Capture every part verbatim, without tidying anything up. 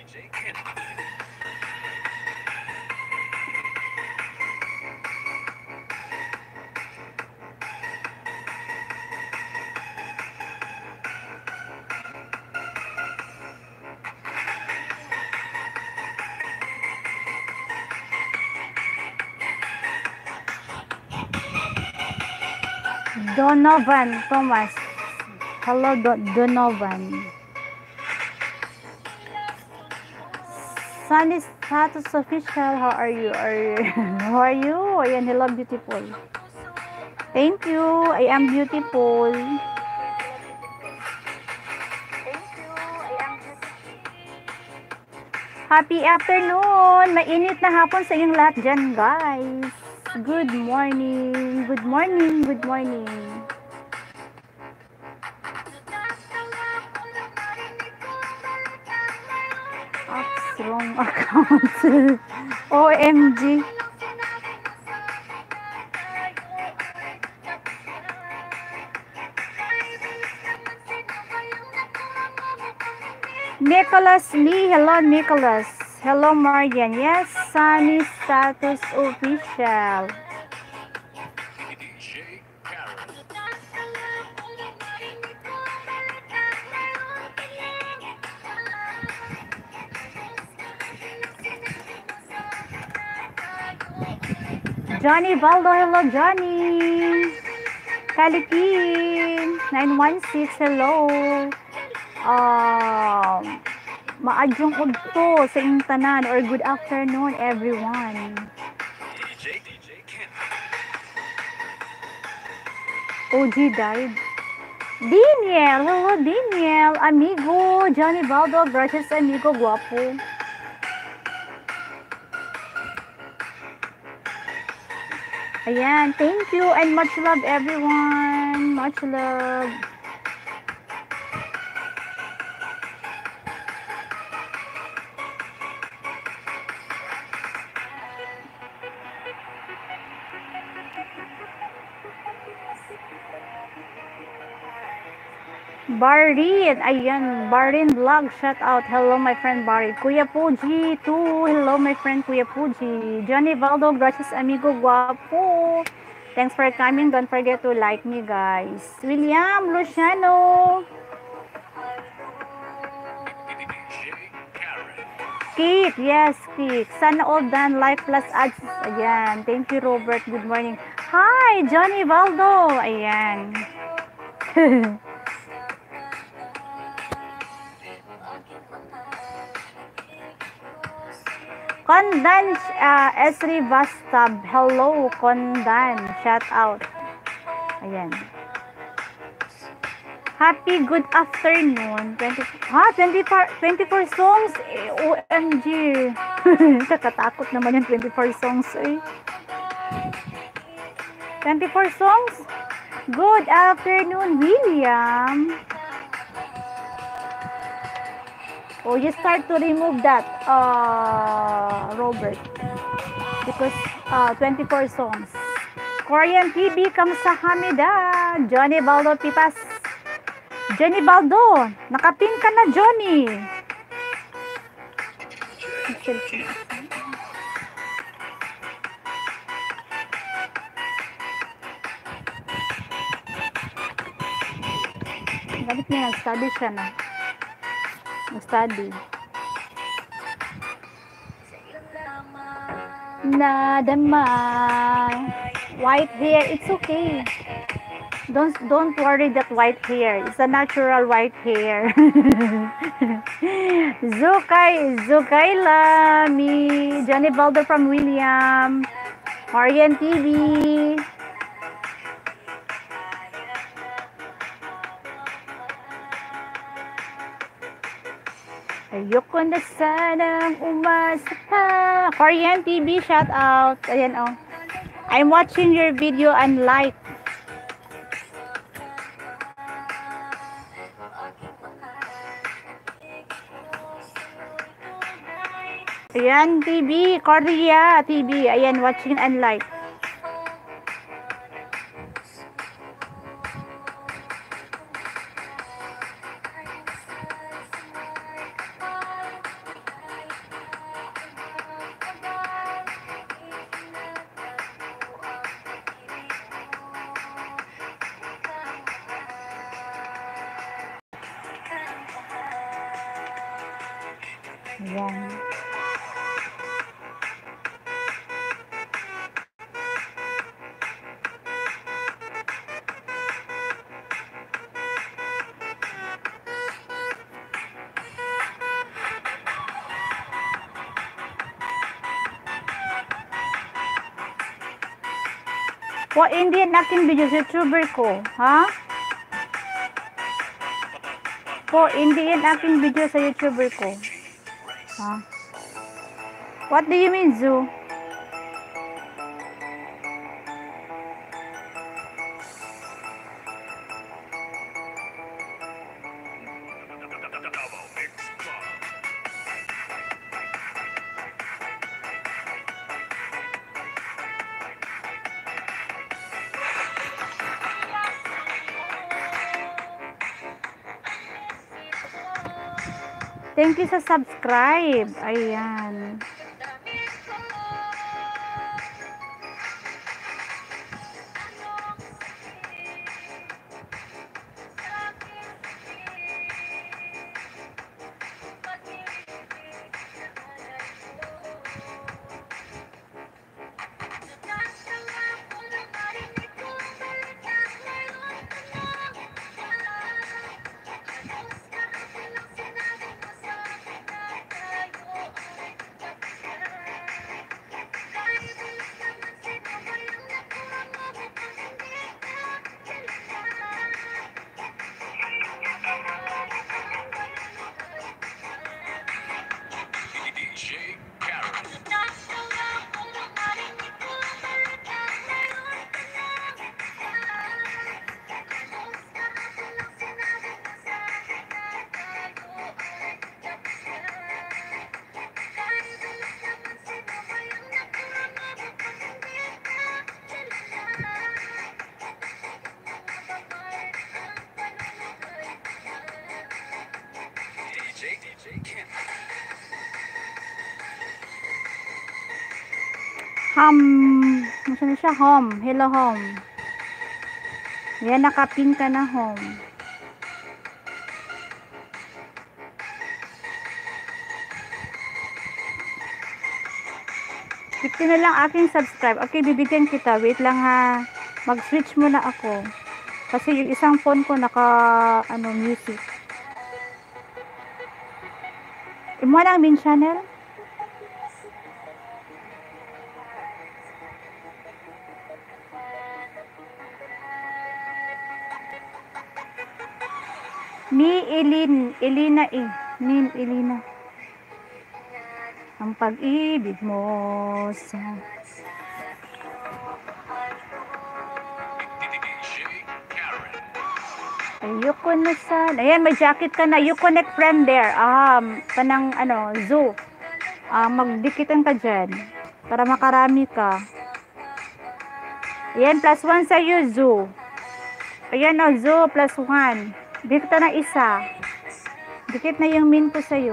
Donovan Thomas. Hello, Do Donovan. Sunny Status Official, how are you? Are you? How are you? Ayan, hello, beautiful. Thank you. I am beautiful. Happy afternoon! Mainit na hapon sa inyong lahat dyan, guys. Good morning. Good morning. Good morning. Oops, wrong account. O M G. Nicholas Lee. Hello, Nicholas. Hello, Marian. Yes, Sunny Status Official. Johnny Baldo. Hello, Johnny. Kalikin. nine one six. Hello. Um... Maadjong udto sa inyong tanan or good afternoon everyone. O G died. Daniel, hello Daniel, amigo, Johnny Baldo, gracias amigo, guapo. Ayan, thank you and much love everyone, much love. Barin, ayan, Barin Vlog, shout out, hello my friend Barin, Kuya Puji, too, hello my friend Kuya Puji, Johnny Valdo, gracias amigo, guapo, thanks for coming, don't forget to like me guys, William Luciano, Kate, yes, Kate, sana all done, life plus ads, ayan, thank you Robert, good morning, hi, Johnny Valdo, ayan, Kondan uh, Esri Bastab. Hello, Kondan. Shout out. Ayan. Happy good afternoon. twenty, ha? twenty-four, twenty-four songs? Eh, O M G. Kakatakot naman yung twenty-four songs eh. twenty-four songs? Good afternoon, William. Oh, you start to remove that, uh, Robert, because uh, twenty-four songs. Korean T V, kamsahamnida. Johnny Baldo Pipas. Johnny Baldo, nakapin ka na, Johnny. Bakit niya nag-study siya na? Nag-study. Nadama. White hair, it's okay. Don't don't worry that white hair. It's a natural white hair. Zukay, Zukaila, me, Johnny Baldo from William, Marian T V. Ayoko na sanang umasa pa. Korean T V, shout out. Ayan oh. I'm watching your video and like. Ayan, T V, Korea T V. Ayan, watching and like. Ayan. Po, hindi yan aking video sa YouTuber ko. Ha? Po, hindi yan aking video sa YouTuber ko. Ha? What do you mean, Zoo? Thank you sa subscribe. Ayan. Hum, ano na siya? Home. Hello, home. Yan, nakapin ka na, home. fifty na lang aking subscribe. Okay, bibigyan kita. Wait lang ha. Mag-switch muna ako. Kasi yung isang phone ko naka, ano, music. Imo lang min channel? Ni Elin, Elina eh. Min Elina. Ang pag-ibig mo sa Ayoko na sa ayan, may jacket ka na. You connect friend there. Ah, kanang ano, Zoo. Ah, magdikitan ka dyan. Para makarami ka. Ayan, plus one sa iyo, Zoo. Ayan o, Zoo, plus one. Dikit na isa. Dikit na yung minto sa'yo.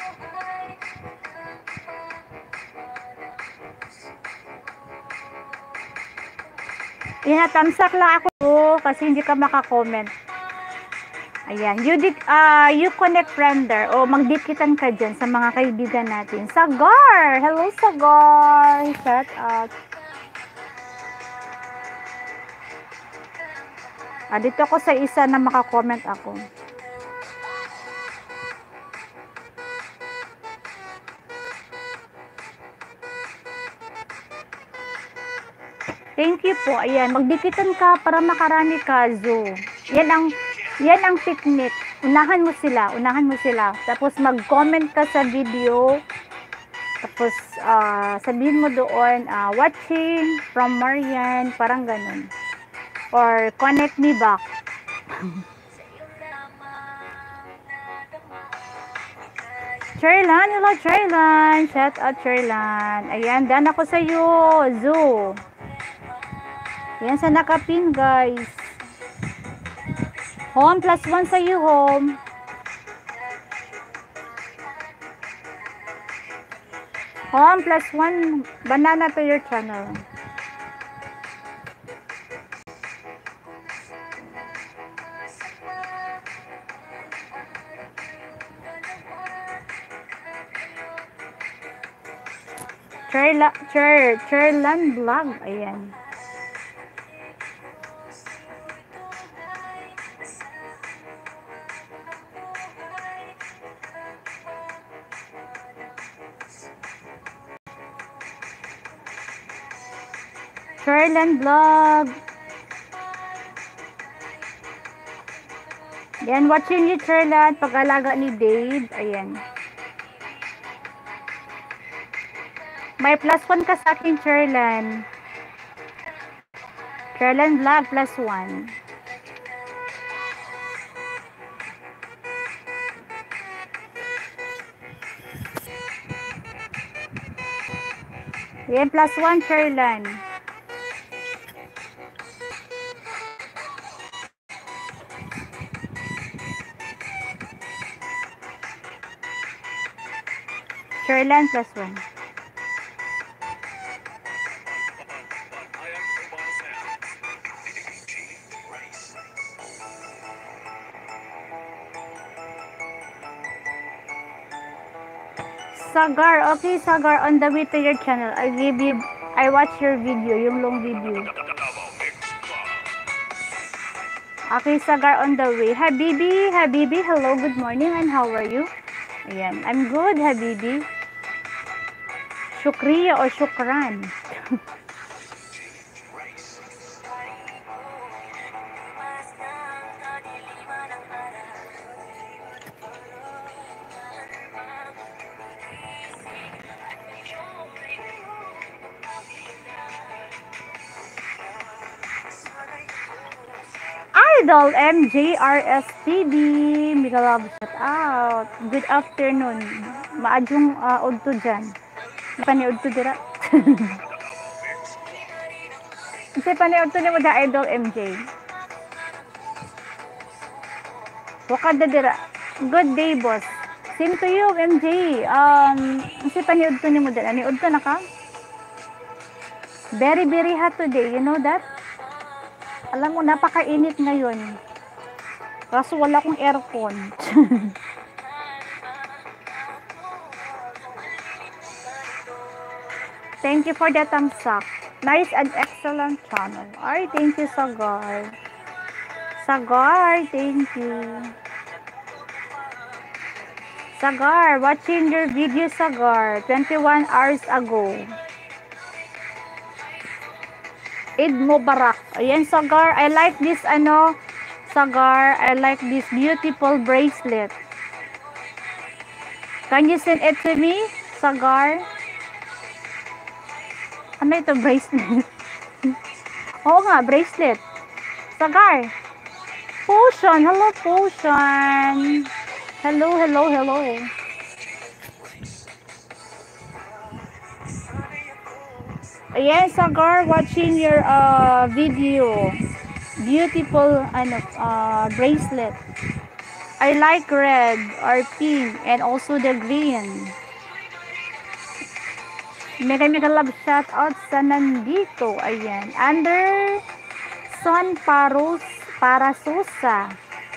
Ayan, tamsak lang ako kasi hindi ka makakomment. Ayan, you, dik, uh, you connect friender o magdikitan ka dyan sa mga kaibigan natin. Sagar! Hello, Sagar! Shout out. Ah, dito ako sa isa na makakomment ako. Thank you po. Ayan, magdikitan ka para makarami ka, Zoo. Yan ang, yan ang technique. Unahan mo sila, unahan mo sila. Tapos mag-comment ka sa video. Tapos uh, sabihin mo doon, uh, watching from Marian, parang ganun. Or connect me back. Cherlan, hello Cherlan. Shout out Cherlan. Ayan, daan ako sa iyo, Zoo. Ayan sa nakapin, guys. Home plus one sa iyo, home. Home plus one banana to your channel. Cherla, Cher, Cherlan Vlog. Ayan. Cherlan Vlog. Yan, watching you, Cherlan. Pag-alaga ni Dave. Ayan. May plus one ka sa akin, Cherlan. Cherlan Vlog plus one. Yan, plus one, Cherlan. Cherlan plus one. Sagar, okay, Sagar, on the way to your channel, I give you, I watch your video, yung long video. Okay, Sagar, on the way. Habibi, Habibi, hello, good morning, and how are you? Ayan, I'm good, Habibi. Shukriya o shukran? Idol M J R S T V, Mika Love, shout out. Good afternoon. Maadjong uh, udto dyan. Paniud to dira. Kasi paniud to ni mo da Idol M J. Wakad da dira. Good day, boss. Same to you, M J. Um, kasi paniud to ni mo dira. Niud to na ka? Very, very hot today. You know that? Alam mo, napakainit ngayon. Kaso wala akong aircon. Thank you for the thumbs up. Nice and excellent channel. Ay, thank you, Sagar. Sagar, thank you. Sagar, watching your video, Sagar, twenty-one hours ago. Eid Mubarak. Ayan, Sagar. I like this, ano, Sagar. I like this beautiful bracelet. Can you send it to me, Sagar? Ano ito, bracelet? Oo nga, bracelet. Sagar. Potion. Hello, Potion. Hello, hello, hello. Ayan, Sagar, watching your uh, video. Beautiful ano, uh, bracelet. I like red or pink and also the green. Mega mega love shout out sa nandito. Ayan. Under Son Paros Parasusa.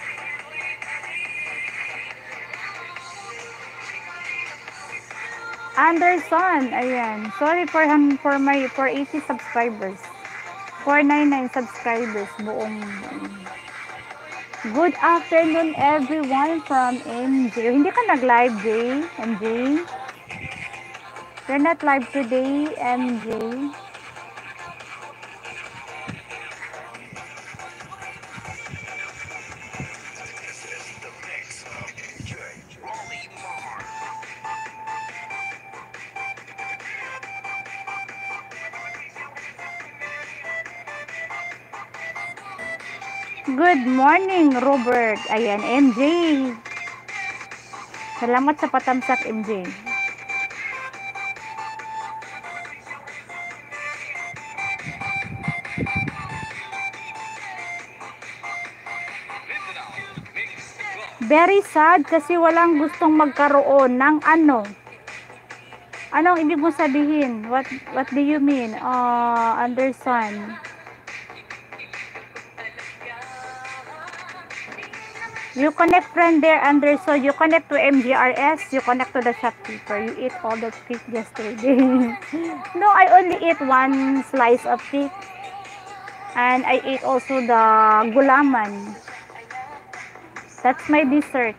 Anderson, ayan. Sorry for him for my for eighty subscribers. four ninety-nine subscribers buong. Good afternoon everyone from M J. Hindi ka nag-live, Jay? M J? You're not live today, M J. Good morning, Robert. Ayan, M J. Salamat sa patamsak, M J. Very sad kasi walang gustong magkaroon ng ano. Anong ibig mo sabihin? What what do you mean? Uh, Anderson. You connect friend there, Anderson. You connect to M G R S. You connect to the shopkeeper. You eat all the cake yesterday. No, I only ate one slice of cake. And I ate also the gulaman. That's my dessert.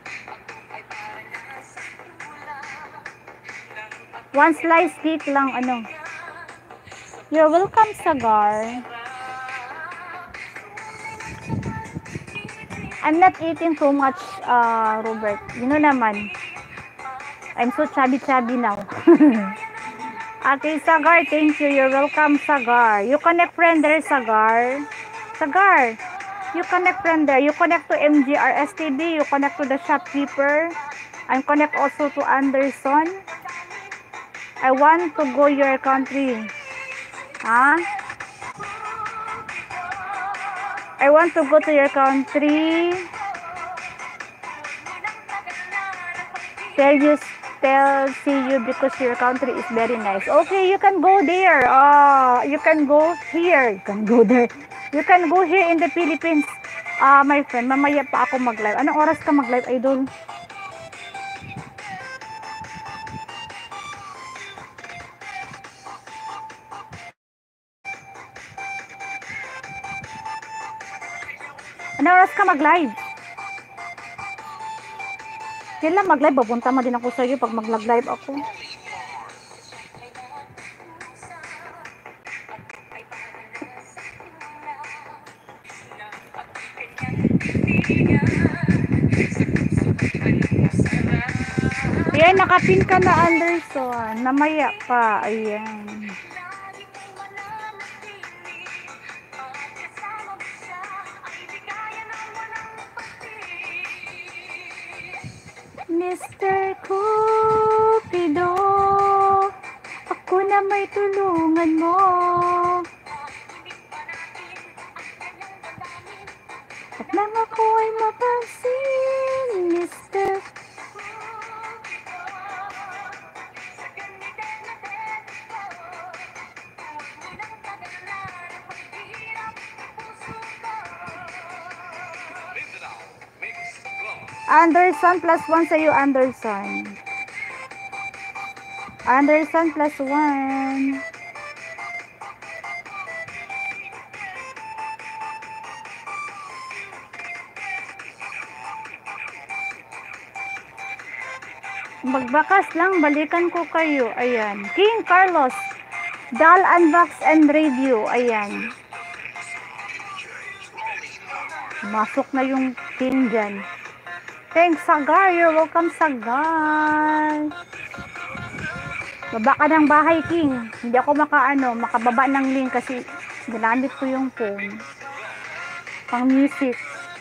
One slice cake lang, ano. You're welcome, Sagar. I'm not eating too much, uh, Robert. You know naman. I'm so chubby-chubby now. Okay, Sagar, thank you. You're welcome, Sagar. You connect friend there, Sagar. Sagar, you connect friend there. You connect to M G R S T V. You connect to the shopkeeper. And connect also to Anderson. I want to go your country. Huh? I want to go to your country. Tell you, tell, see you because your country is very nice. Okay, you can go there. Uh, you can go here. You can go there. You can go here in the Philippines. Ah, uh, my friend, mamaya pa ako mag-live. Anong oras ka mag-live, idol? Anong oras ka mag-live? Kailan mag-live? Papunta mo din ako sa iyo pag mag-live ako. Ayan, nakapin ka na, Anderson. Namaya pa. Ayan. Mister Cupido, ako na may tulungan mo. At nang ako ay mapansin, Mister Anderson plus one sa'yo, Anderson. Anderson plus one. Magbakas lang, balikan ko kayo. Ayan. King Carlos. Dal Unbox and Radio. Ayan. Masok na yung King dyan. Thanks, Sagar. You're welcome, Sagar. Baba ka ng bahay, King. Hindi ako makaano, makababa ng link kasi ginamit ko yung phone. Pang music.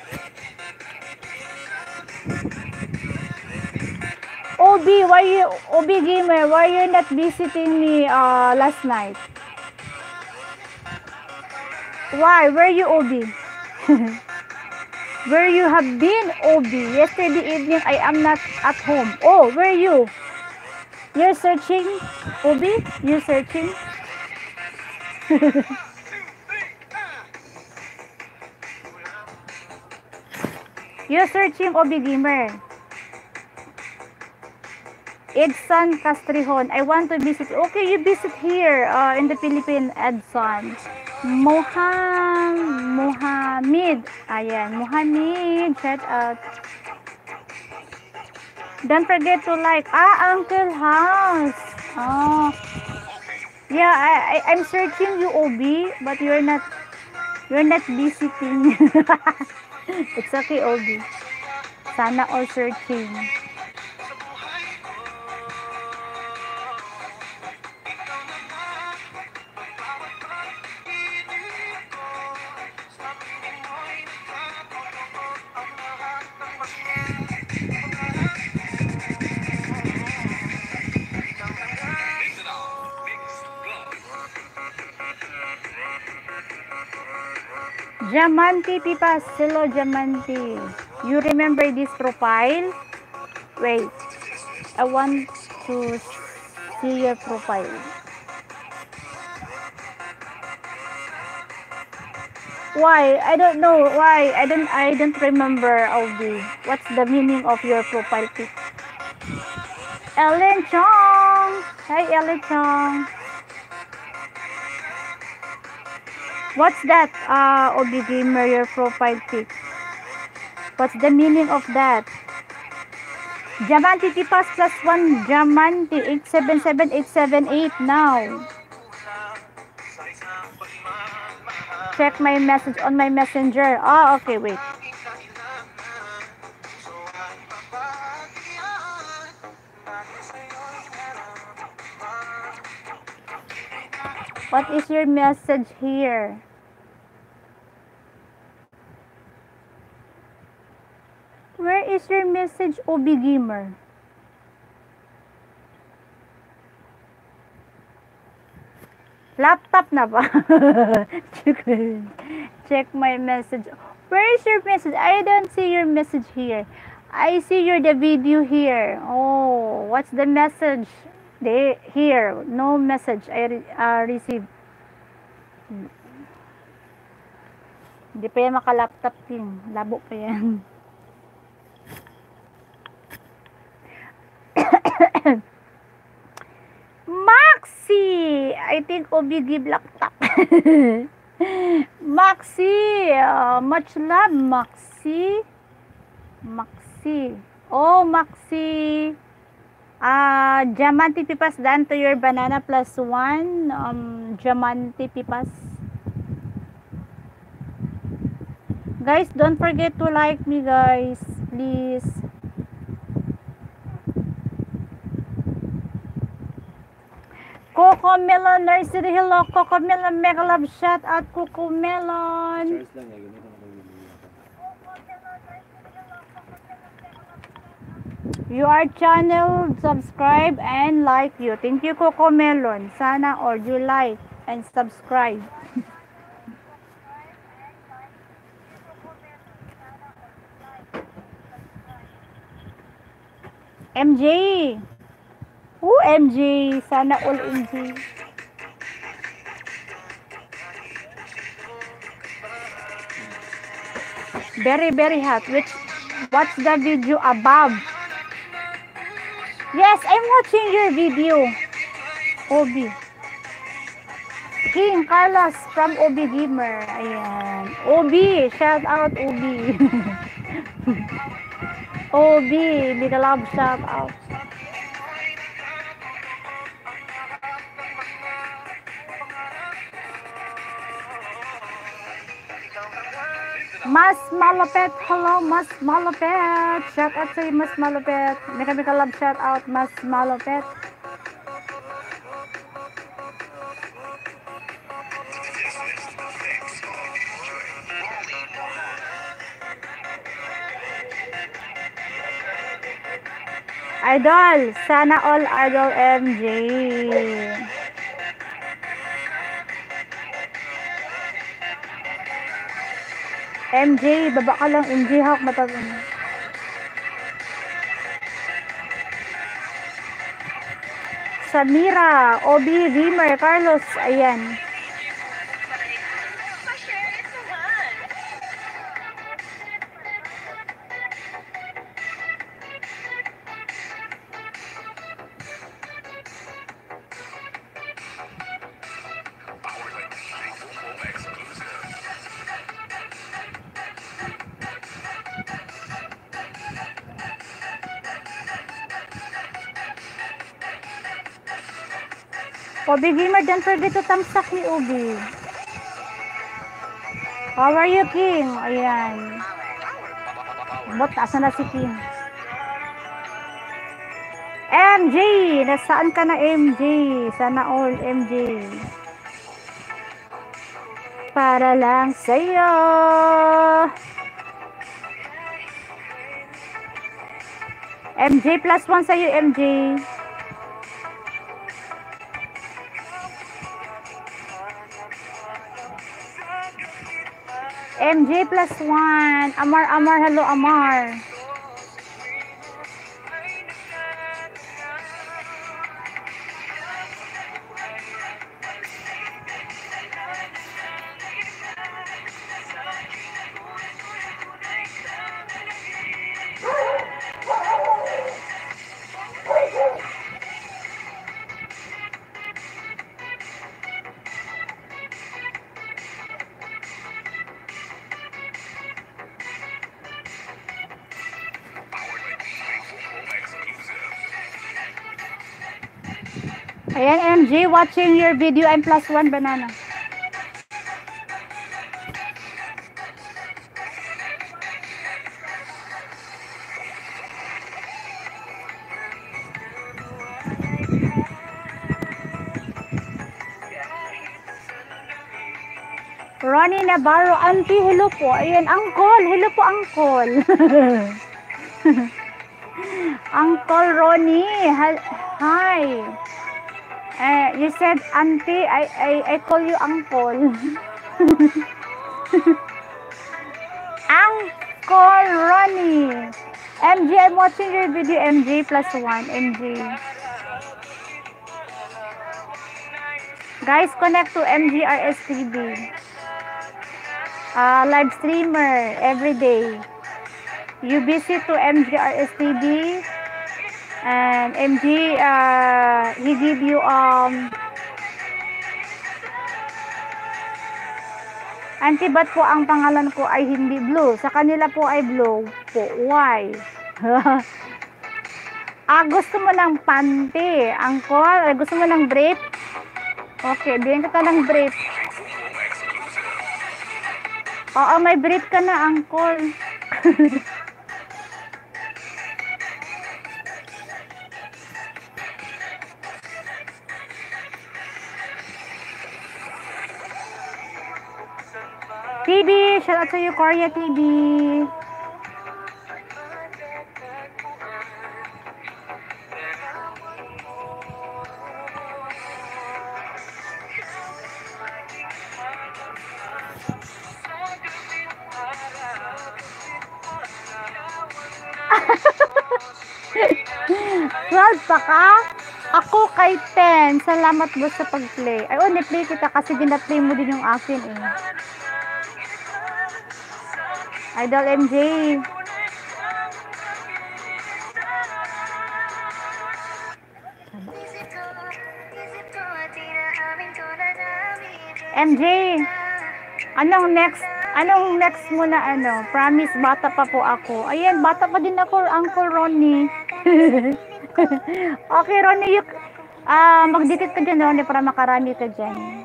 O B, why you, O B Gamer, why you not visiting me uh, last night? Why? Where you, O B? Where you have been, O B? Yesterday evening, I am not at home. Oh, where you? You're searching, O B? You're searching? You're searching, O B Gamer. Edson Castrihon, I want to visit. Okay, you visit here uh, in the Philippines, Edson. Moham, Mohammed. Ayan, Mohammed. Shout out. Don't forget to like. Ah, Uncle House. Oh. Yeah, I, I, I'm searching you, O B, but you're not, you're not visiting. It's okay, O B. Sana all searching. Diamante Pipas, hello Diamante. You remember this profile? Wait, I want to see your profile. Why? I don't know. Why? I don't I don't remember, Obi. What's the meaning of your profile pic? Ellen Chong. Hi, Ellen Chong. What's that? Uh, Obi Gamer, your profile pic. What's the meaning of that? Diamante Tipas plus one Diamante eight seven seven eight seven eight now. Check my message on my messenger. Oh, okay, wait. What is your message here? Where is your message, Obi Gamer? Laptop na ba? check, check my message. Where is your message? I don't see your message here. I see your the video here. Oh, what's the message? They here, no message I re, uh, received. Hindi pa yan maka-laptop din. Labo pa yan. Maxi! I think Obi give laptop. Maxi! Uh, much love, Maxi. Maxi. Oh, Maxi. Uh, Diamante Pipas done to your banana plus one. Um, Diamante Pipas. Guys, don't forget to like me, guys. Please. Coco Melon Nursery. Hello, Coco Melon. Mega love shout out, Coco Melon. You are channel, subscribe and like you. Thank you, Coco Melon. Sana or you like and subscribe. M J. Who M J? Sana all M J. Very, very hot. Which, what's the video above? Yes, I'm watching your video. Obi. King Carlos from Obi Gamer. Ayan. Obi. Shout out, Obi. Obi. Big love shout out. Mas Malapet, hello Mas Malapet. Shout out sa'yo Mas Malapet. Mika Mika love shout out Mas Malapet. Idol, sana all idol M J. M J, baba ka lang M J, hawak matagal. Samira, Obi, Gamer, Carlos, ayan. Obi Gamer, don't forget to tamsak ni Obi. How are you, King? Ayan. Bot, asan na si King? M J! Nasaan ka na, M J? Sana all, M J. Para lang sa'yo. M J plus one sa'yo, M J. M J plus one. Amar, Amar, hello, Amar. Ayan, M G, watching your video. I'm plus one banana. Ronnie Navarro, auntie, hello po. Ayan, uncle, hello po, uncle. Uncle Ronnie, hi. Uh, you said auntie, I, I, I call you uncle. Uncle Ronnie. M G, I'm watching your video, M G, plus one, M G. Guys, connect to M G R S T V. Uh, live streamer every day. You visit to M G R S T V and M G uh, he give you um auntie, ba't po ang pangalan ko ay hindi blue? Sa kanila po ay blue po. Why? Ah, gusto mo ng panty, uncle? Gusto mo ng brief? Okay, bigyan kita ng brief. Oo, may brief ka na, uncle. T V, shout out to you, Korea T V. twelve pa ka? Ako kay ten. Salamat po sa pag-play. Ay, oh, ni-play kita kasi gina-play mo din yung akin eh. Idol M J. M J, anong next? Anong next mo na ano? Promise, bata pa po ako. Ayan, bata pa din ako, Uncle Ronnie. Okay, Ronnie, you, uh, mag-delete ka dyan, Ronnie, para makarami ka dyan.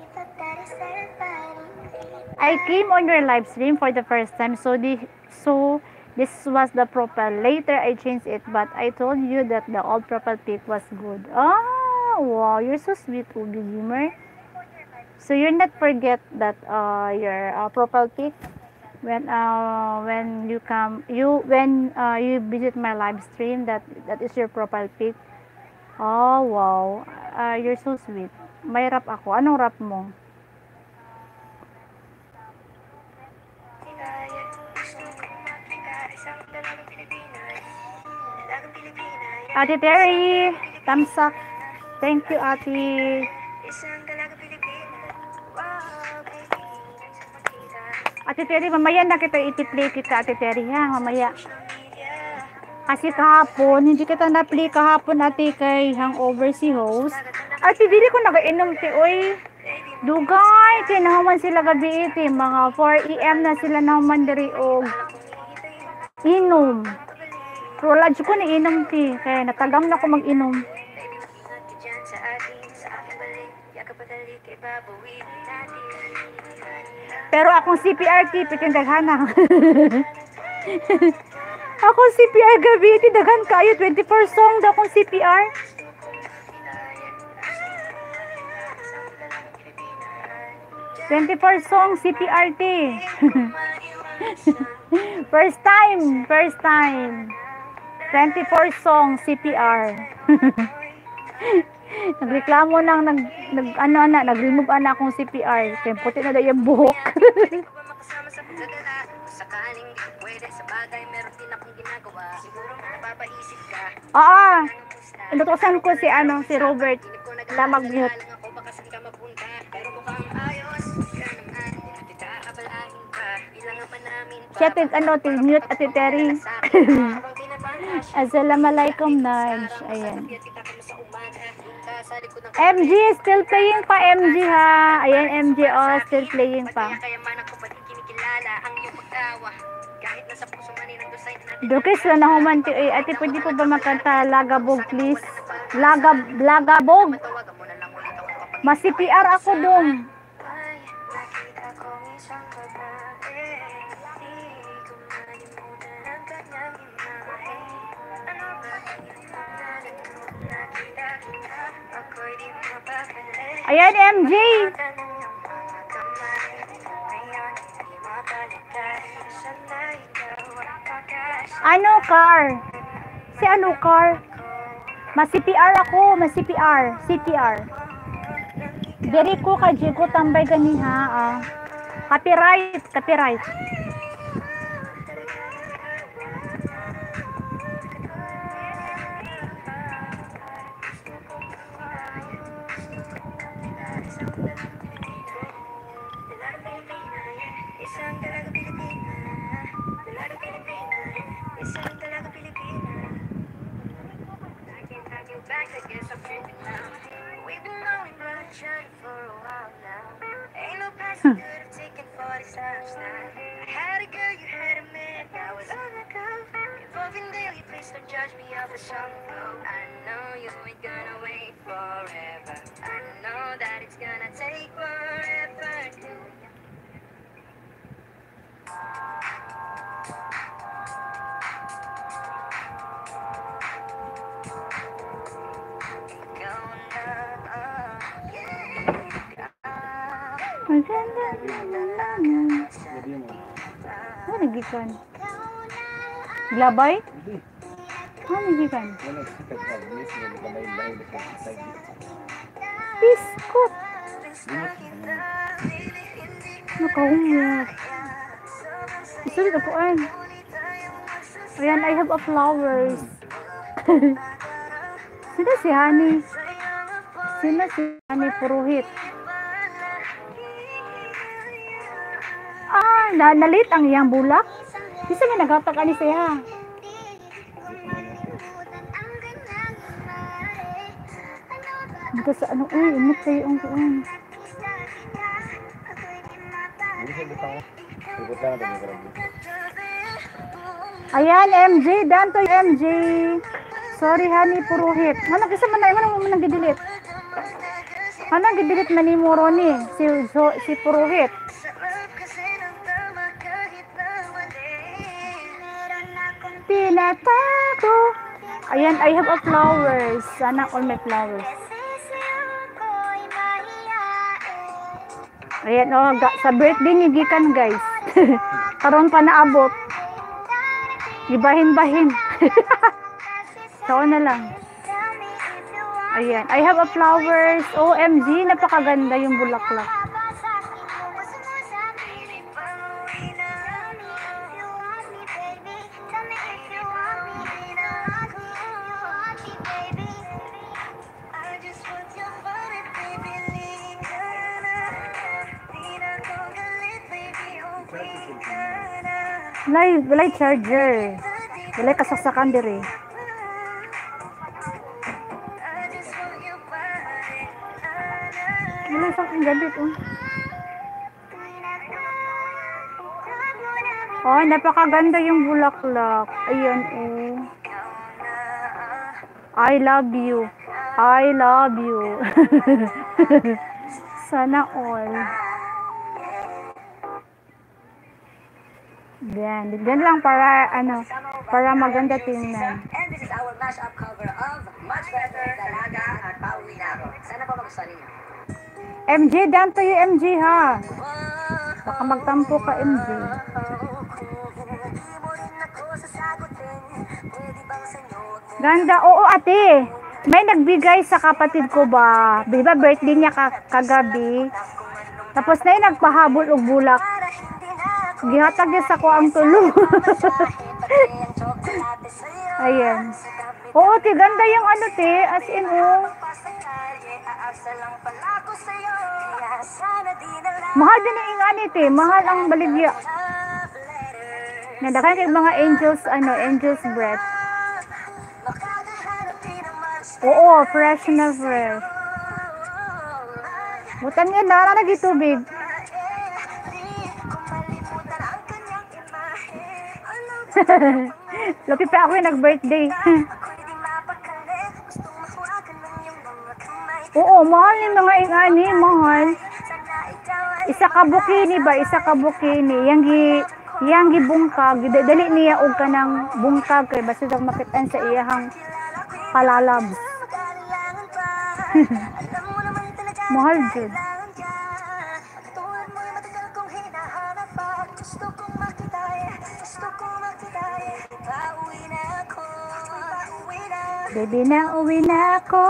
I came on your live stream for the first time, so the so this was the profile. Later, I changed it, but I told you that the old profile pic was good. Oh, wow, you're so sweet, Ubi Gamer. So you're not forget that uh, your uh, profile pic when uh, when you come you when uh, you visit my live stream, that that is your profile pic. Oh wow, uh, you're so sweet. May rap ako. Anong rap mo? Ate Terry, thumbs up. Thank you, Ate. Ate Terry, mamaya na kita iti-play kita, Ate Terry, ha? Mamaya. Kasi kahapon, hindi kita na-play kahapon, Ate, kay hangover si host. Ate, dili ko nag-inom, ti, oy. Dugay, tinahaman sila gabi iti. Mga four A M na sila nahaman diri og inom. Pero wala ko na inom, ti. Kaya natagam na ko mag-inom. Pero akong C P R tip, itindaghanang. Akong C P R gabi, itindaghan kayo. twenty-four song daw akong C P R. twenty-four song C P R T. First time, first time. twenty-four song C P R. Nagreklamo nang nag, nag ano na, nag-remove ana akong C P R. Kaya puti na daw yung buhok. Oo. Inutosan ko si ano, si Robert na mag-mute. Siya tig ano, tig mute Ate Terry. Assalamualaikum Naj. Ayan. M G still playing pa, M G ha. Ayan, M G oh, still playing pa. Dukis lang na humanti. Ay, ate, pwede po ba magkanta Lagabog, please? Laga, lagabog. Masi P R ako dong. Ayan, M J. Ano car? Si ano car? Masi P R ako, masi P R, C P R. Diri ko ka ko tambay gani ha. Ah. Copyright, copyright. Ano nagikan? Glabay? Ano nagikan? Biskot. Nakahumok. Isulit ako ay. Ayan, I have a flowers. Sino si Honey? Sino si Honey Puruhit? Ah, na nalit ang iyang bulak. Bisa may naghatag ani siya. Dito sa ano, uy, umot kayo ang kuwan. Ayan, M J, danto M J. Sorry, Honey Puruhit. Ano kasi man na, ano mo nang gidilit? Ano gidilit man ni Moroni, si so, si Puruhit. Pinatago. Ayan, I have a flowers. Sana all my flowers. Ayan, oh, sa birthday ni Gikan, guys. Karon pa naabot. Ibahin-bahin. Taon na lang. Ayan, I have a flowers. O M G, napakaganda yung bulaklak. Walay, walay charger. Walay kasaksakan diri. Walay sakang gadit oh. Oh, napakaganda yung bulaklak. Ayan oh. I love you. I love you. Sana all. Yan, yan lang para ano, para maganda tingnan. And this is our mashup cover of Much Better, Dalaga at Pauwi na Ako. Sana po magustuhan ninyo. M J, danto yung M J ha. Baka magtampo ka M J. Ganda, oo ate. May nagbigay sa kapatid ko ba? Di ba birthday niya kagabi? Tapos na yung nagpahabol og bulak. Gihatag niya sa ko ang tulong. Ayan. Oo, te, ganda yung ano, te. As in, oh. Mahal din yung ingani, te. Mahal ang baligya. Nadakan kay mga angels, ano, angels breath. Oo, fresh na fresh. Butan nga, nara na gitubig. Lupi pa ako yung nag-birthday. Oo, mahal ni mga ingani, mahal. Isa ka bukini ba? Isa ka bukini. Yang gi yang gi bungkag, dali niya og kanang bungkag kay basta daw makitaan sa iyahang palalabs. Mahal jud. Baby, na uwi na ako.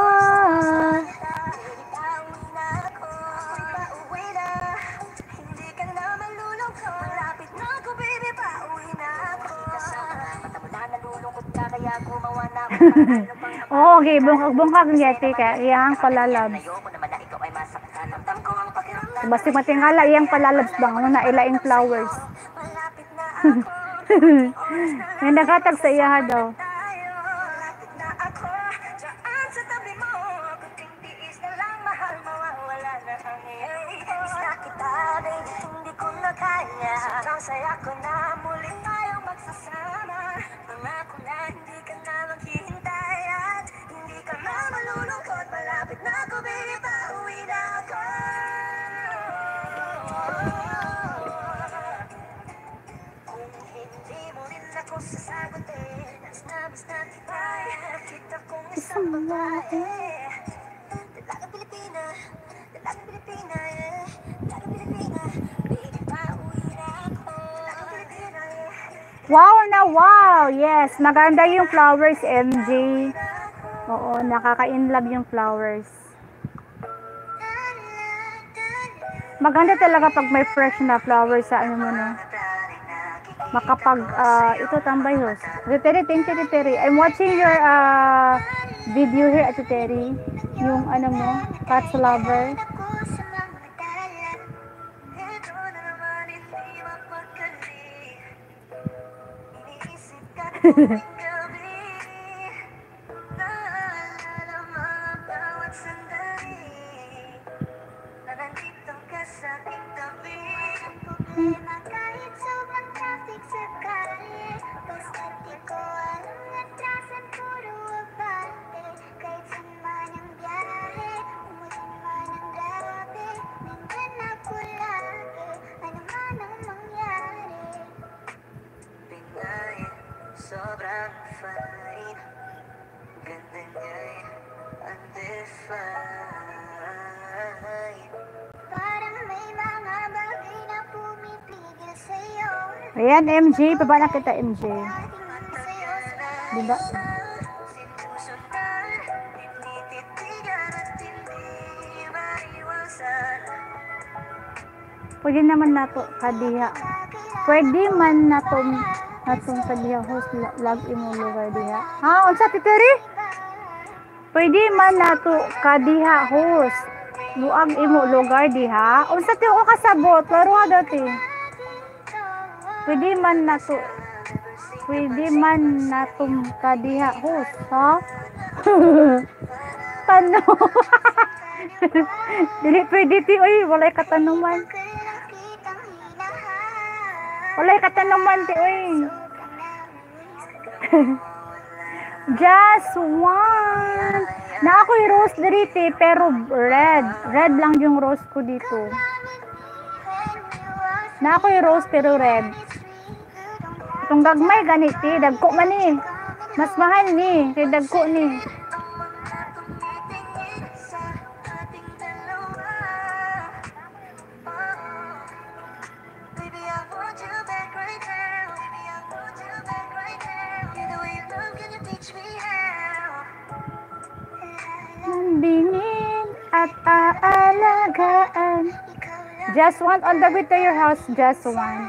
Oo, okay, bungkag-bungkag niya, tika. Iyang palalabs. Basta matingala, iyang palalabs bang. Ano na, ilaing flowers. May nagatag sa iya daw. Saya ko na muli tayong magsasama. Pangako na hindi ka na maghihintay at hindi ka na malulungkot. Malapit na ako, baby, pauwi na ako. Kung hindi mo rin ako sasagutin, mas na mas na tibay, nakita kong isang babae. Dalagang Pilipina, dalagang Pilipina, eh. Dalagang Pilipina, baby, pauwi na ako. Wow na wow! Yes, maganda yung flowers, M J. Oo, nakaka-inlove yung flowers. Maganda talaga pag may fresh na flowers sa ano mo na. Makapag, uh, ito tambay host. Ate Terry, thank you, Ate Terry. I'm watching your uh, video here, Ate Terry. Yung ano mo, Cats Lover. Kahit sobrang traffic sa kalye, basta di ko alam atrasan, puro abante. Kahit saan man ang biyahe, umulan man ang grabe, nandyan ako lagi, ano man ang mangyari. Pinay, sobrang fine, ganda niya'y undefined. Parang may mga bagay na pumipigil sa'yo. Ayan, M J. Baba na kita, M J. Diba? Sinusundan, tinititigan at hindi maiwasan. Pwede naman na to kadiha. Pwede man na to natong kadiha host lag imo lugar diha. Ha, unsa Ate Terry? Pwede man na to kadiha host. Luag imo lugar diha. Unsa ti ko kasabot? Laro ha dati. Pwede man na to. Pwede man na tong kadiha host, ha? Tanong. Dili pwede ti oy, walay katanungan. Walay katanungan ti oy. Just one. Na ako'y rose dito, pero red. Red lang yung rose ko dito. Na ako'y rose, pero red. Itong gagmay, ganiti. Dagko man ni. Mas mahal ni. Kaya dagko ni. Bingin at aalagaan. Just one on the way to your house. Just one.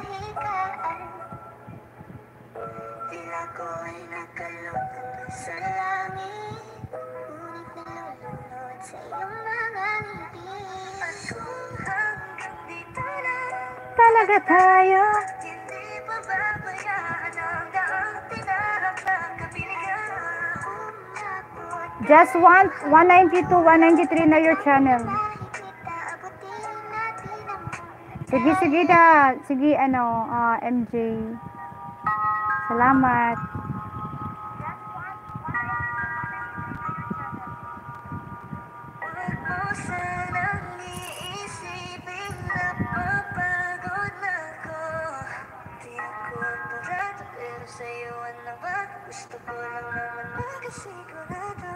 Tila ko ay nakalot sa langit, ngunit nalulunod sa iyong mga ngiti. At kung hanggang dito lang Talaga tayo. hindi pa babayaan ang daang tinarak ng kapiligan. Just one, one ninety-two, one ninety-three na your channel. Sige, sige da. Sige, ano, uh, M J. Salamat. Huwag mo mo sanang iisipin na papagod na ako. Di ako apurado pero sa'yo ano ba? Gusto ko lang naman makasigurado.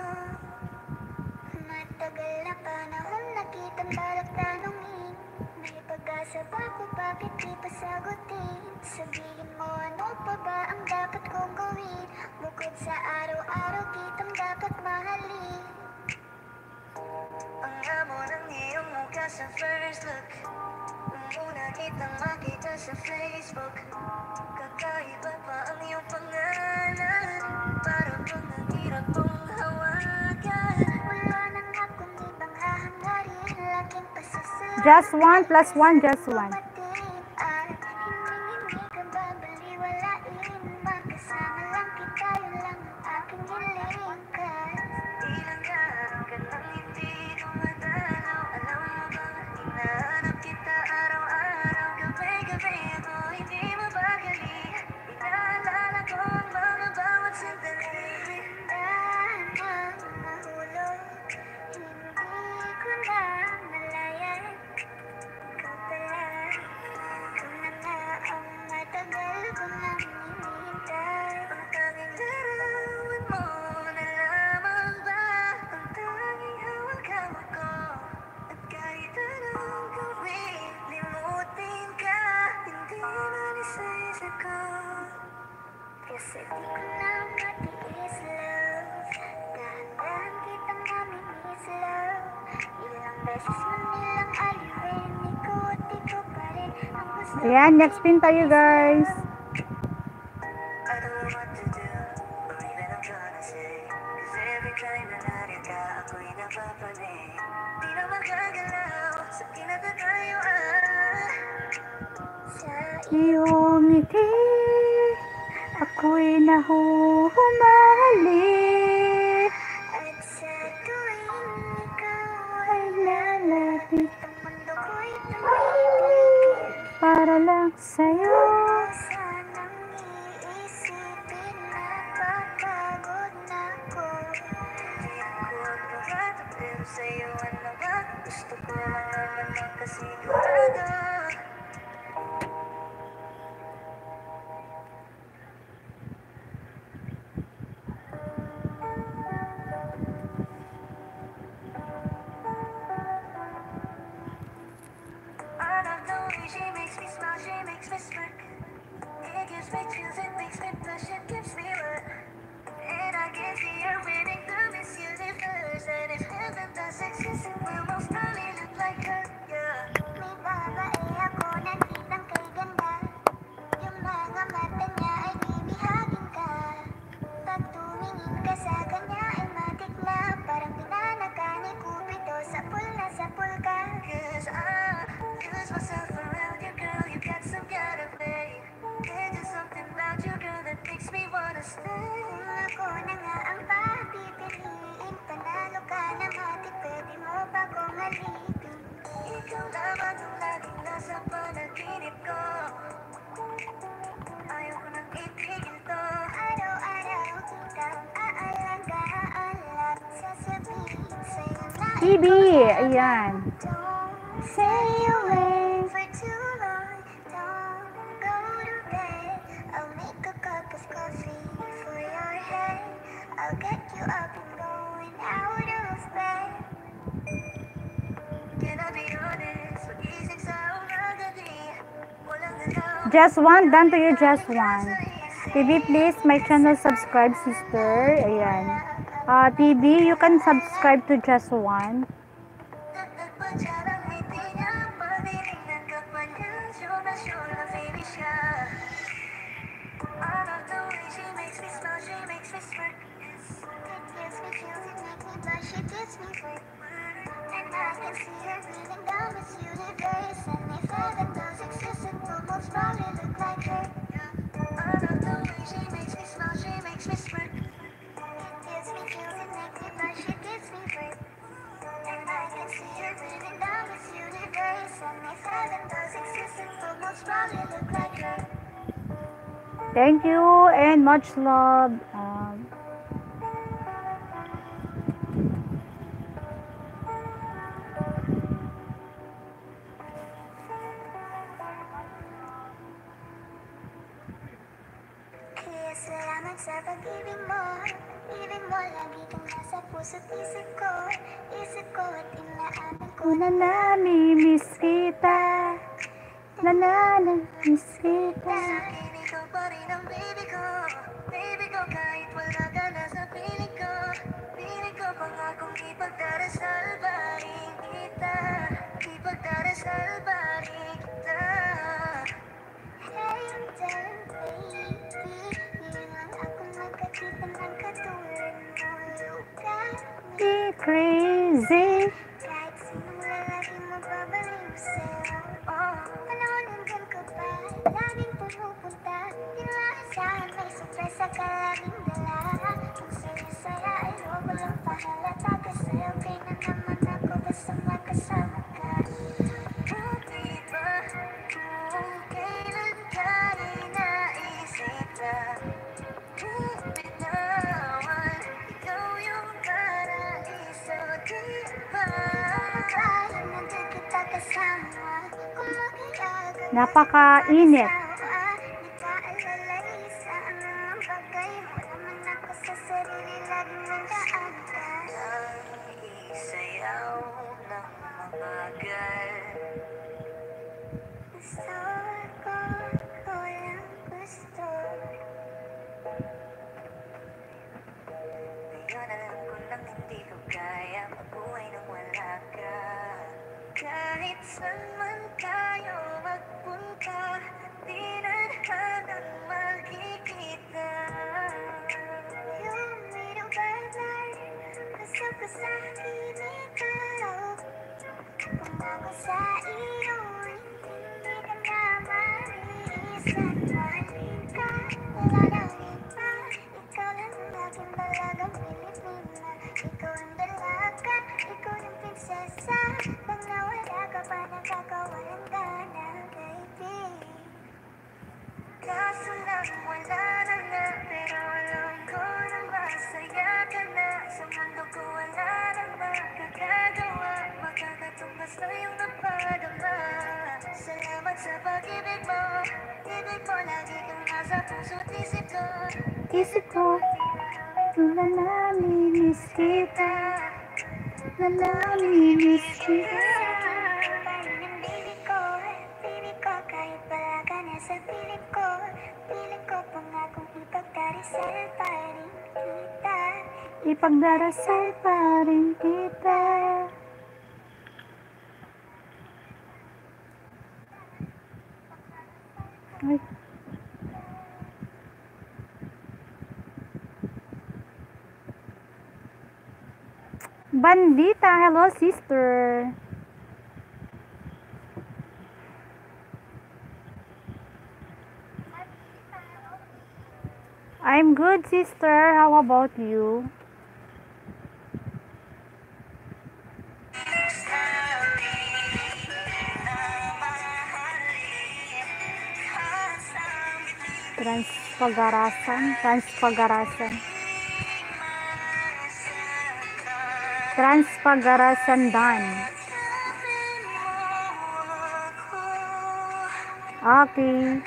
Matagal na panahon nakitang balak tanongin. May pag-asa ba ko bakit di pa sagutin? Sabihin mo ano pa ba ang dapat kong gawin? Bukod sa araw-araw kitang dapat mahalin. Ang amo ng iyong mukha sa first look. Nung una kitang makita sa Facebook. Kakaiba pa ang iyong pangalan. Parang bang nanghirap mong hawakan. Wala nang akong ibang hahangarin. Laging pasasalamat. Just one plus one, just one. At hindi ka babaliwalain. Magkasama lang kita, yun lang ang aking hiling. Ilang araw ka nang hindi dumadalaw. Alam mo bang hinahanap kita araw-araw. Gabi-gabi ako hindi mabagali. Inaalala ko ang mga bawat sandali. Dahan ang nahulog. Hindi ko na malayan. Ikaw pala. Ikaw na nga ang matagal ko nang hinihintay. Ang tanging larawan mo na lamang ba? Ang tanging hawak-hawak ko. At kahit anong gawin, limutin ka. Hindi man isa-isa ko. Kasi di ko na matiis, love. Dahan-dahan kitang namimiss, love. Ilang beses man nilang aliwin, ikot, ikaw pa rin ang gusto. Ayan, next pin tayo guys. I don't know what to do, or even I'm gonna say. Cause every time na narin ka, ako'y napapanig. Di na makagalaw sa kinatagayuan. Sa Iyong ngiti, ako'y nahuhumali. at sa tuwing ikaw ay Lalapit ang mundo ko'y tumibigil. para lang sa'yo. Sanang iisipin na papagod na ako. Di ako apurado pero sa'yo ano ba? Gusto ko lang naman makasigurado. I love the way she makes me smile, she makes me smirk. It gives me chills, it makes me blush, it gives me work. And I can see her winning the Miss Universe. And if heaven does exist, it will most probably look like her, yeah. May babae ako nakitang kay ganda. Yung mga mata niya ay bibihagin ka. Pag tumingin ka sa kanya ay matik na. Parang pinanaka ni Cupido, sapul na sapul ka. Cause I lose myself around you, girl, you got some kind of way. There's just something about you, girl, that makes me wanna stay. Kung ako na nga ang papipiliin, panalo ka na matik, pwede mo ba kong halipin? Ikaw naman ang laging nasa panaginip ko. Ayaw ko nang itigil to. Araw-araw kitang aalagaan, lahat sasabihin sa'yo na T B, ayan. don't stay away for too long. Don't go to bed. I'll make a cup of coffee for your head. I'll get you up and going out of bed. Can I be honest? Pag-isip sa umaga di, walang galaw. Just one, done to you, just one. T B, please, my channel subscribe, sister. Ayan. Uh, T B, you can subscribe to just one. Dagdag pa dyan ang ngiti niya, pag-inig ng kapal niya, sure na sure na baby siya. I love the way she makes me smile, she makes me smirk. It gives me chills, it makes me blush, it gives me work. And I can see her breathing down this universe. And if heaven does exist, it will most probably look like her. I love the way she makes me smile, she makes me smirk. It gives me chills, it makes me blush, it gives me work. And I can see her breathing down this universe. And if heaven does exist, it will most probably look like her. Thank you and much love. Um, mo, lagi kang nasa puso't isip ko. Isip ko at inaamin ko Una namimiss kita, na nanamiss kita. sa akin, ikaw pa rin ang baby ko. Baby ko, kahit wala ka na sa piling ko. Piling ko pangakong ipagdarasal pa rin kita. Ipagdarasal pa rin kita. Hey, I'm telling baby, ngayon lang ako nakakita ng katulad mo. You got me. Be crazy. Kahit sinong lalaki mababaliw sa'yo. Oh, panahon hanggang ka pa, laging pumupunta. Inaasahan may sorpresa ka laging dala. Kung saya-saya ay huwag walang pahalata. Kasi okay na naman ako basta makasama ka. Oh, diba, kung kailan ka inaisip na kung binawan, ikaw yung paraiso, diba? Kaya nandun kita kasama. Kung makiagad Napakainit. nakaalalay sa anumang bagay. Wala man ako sa sarili, laging nandaan ka. Naisayaw ng mabagal. Gusto ko, walang gusto. Ngayon alam ko nang hindi ko kaya mabuhay nang wala ka. Kahit saan man tayo magpunta, di na hanggang magkikita. Yung middle bye-bye, gusto ko sa akin ikaw. Pangako sa iyo, hindi ka na mariisan. Mahalin ka, wala nang iba. Ikaw lang ang aking dalagang Pilipina. Ikaw ang dalaga, ikaw ang prinsesa. Pag nawala ka pa, nakakawalan ka na, baby. Kaso lang wala na nga, pero alam ko na masaya ka na. Sa mundo ko wala na magagagawa, makakatumbas na yung napadama. Salamat sa pag-ibig mo, ibig mo lagi kang nasa puso't isip ko. Isip ko, na namimiss kita, na namimiss kita. Baby ko, baby ko, kahit wala ka na sa piling ko. Piling ko pangakong ipagdarasal pa rin kita. Ipagdarasal pa rin kita. Ay. Bandita, hello sister. I'm good, sister. How about you? Transpagarasan, Transpagarasan. Transpagarasan dan. Okay.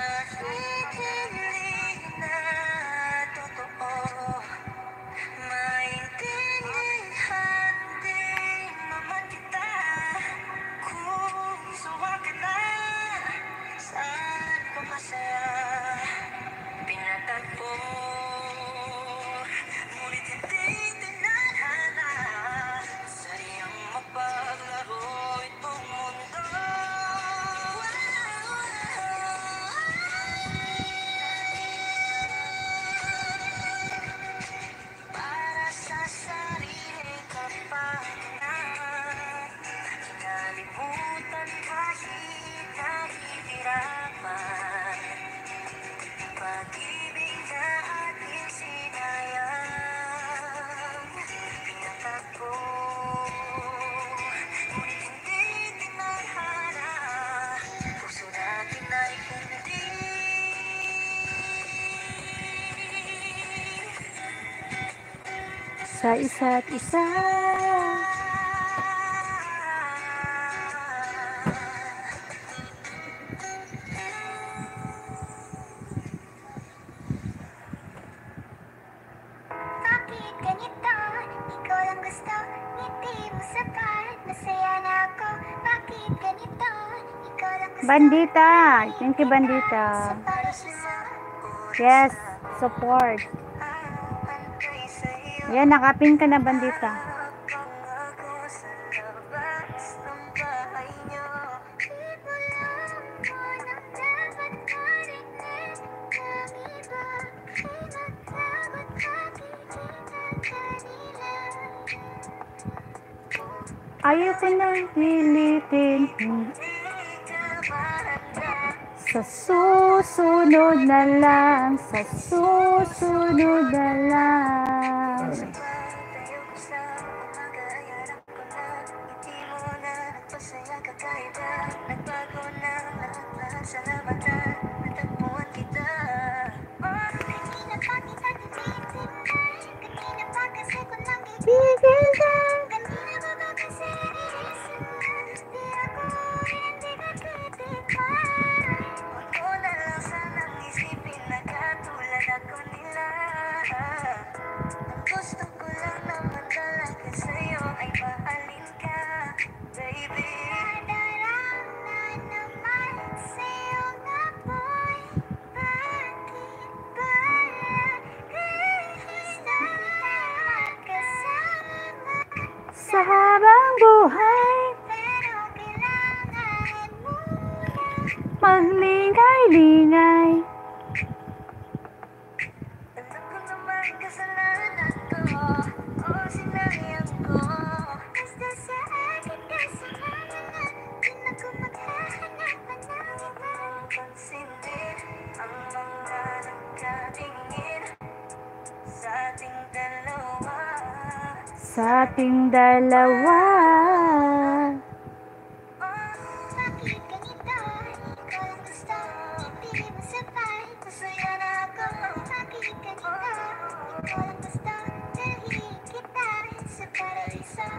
Sa isa't isa. Bakit Bandita. Thank you, Bandita. Yes, support. Yan, nakapin ka na, Bandita. Ayoko nang pilitin. Sa susunod na lang, sa susunod na lang. Tigil ka. Sa habang buhay, maglingay-lingay. Sa ating dalawa. Bakit ganito? Ikaw lang gusto, hindi mo sabay. Masaya na ako. Bakit ganito? Ikaw lang gusto, dalhin kita sa paraiso.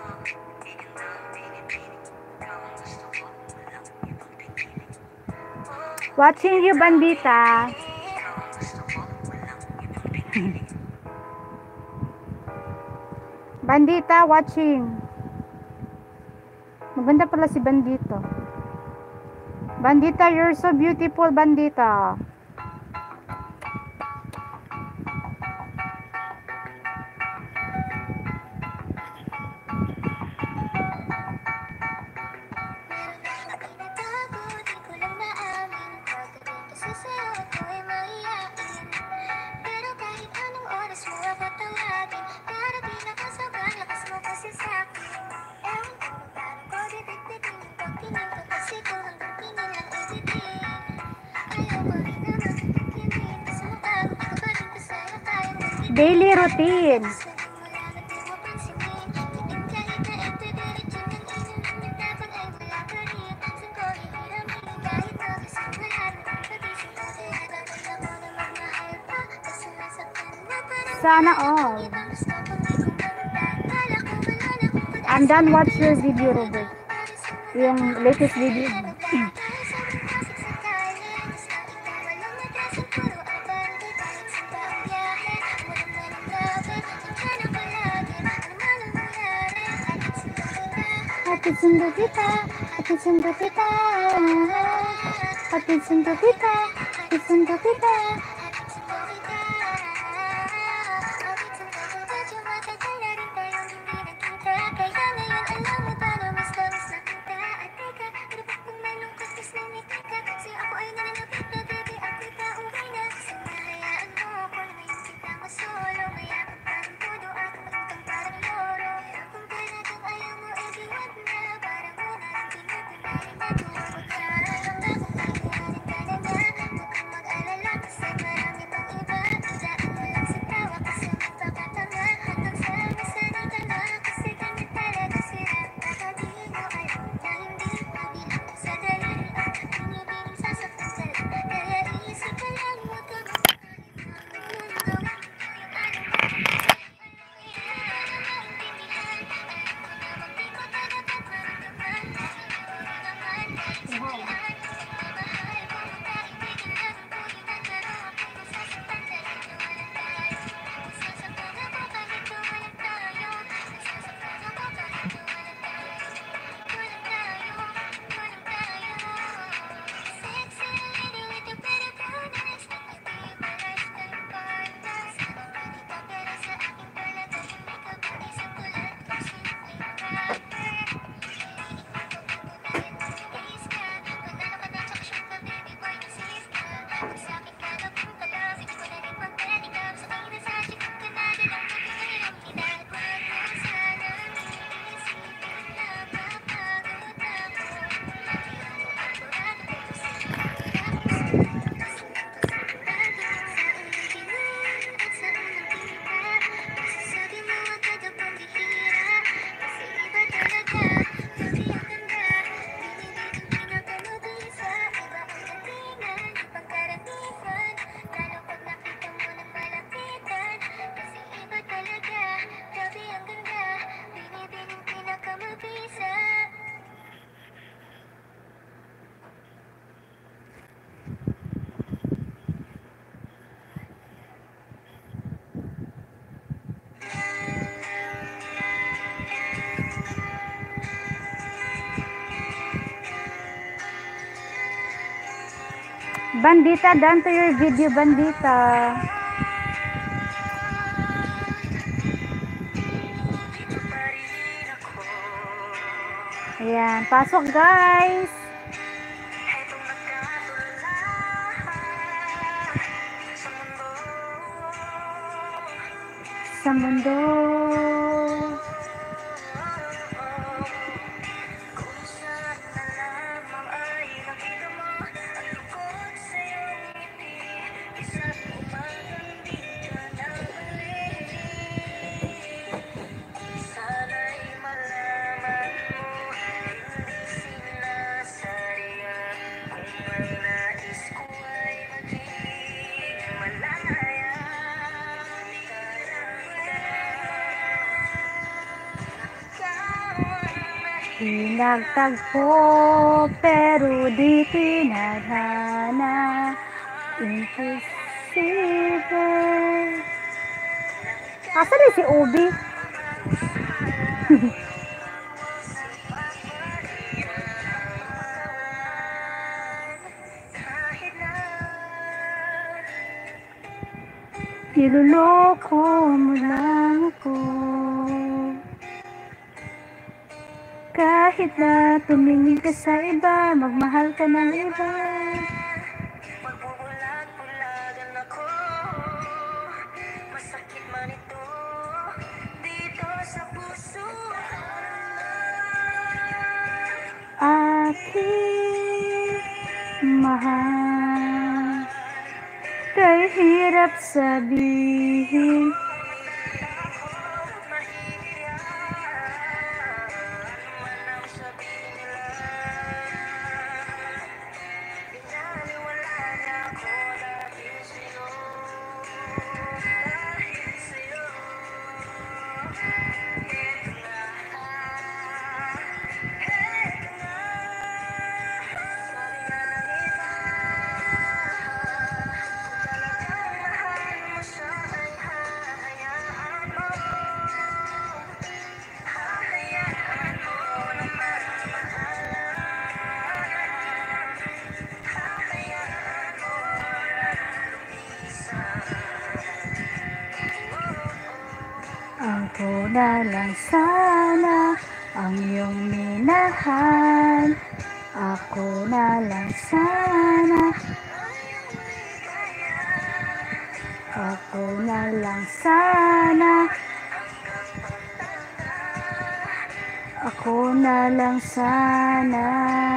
Watching you, Bandita. Bandita, watching. Maganda pala si Bandito. Bandita, you're so beautiful, Bandita. Daily routine. Sana all. I'm done watch your video, Robert. Yung latest video. Hatid sundo kita, hatid sundo kita, hatid sundo kita, hatid sundo kita. Thank you. Bandita, done to your video, Bandita. Ayan, pasok guys. Sa mundo. Pinagtagpo pero di tinadhana. Impossible. Asa na si Obi? Niloloko mo lang ako. Kahit na tumingin ka sa iba, magmahal ka ng iba. Magbubulag-bulagan ako, masakit man ito, dito sa puso. Aking mahal, kay hirap sabihin. Ako na lang sana ang iyong minahal. Ako na lang sana. Ako na lang sana. Ako na lang sana.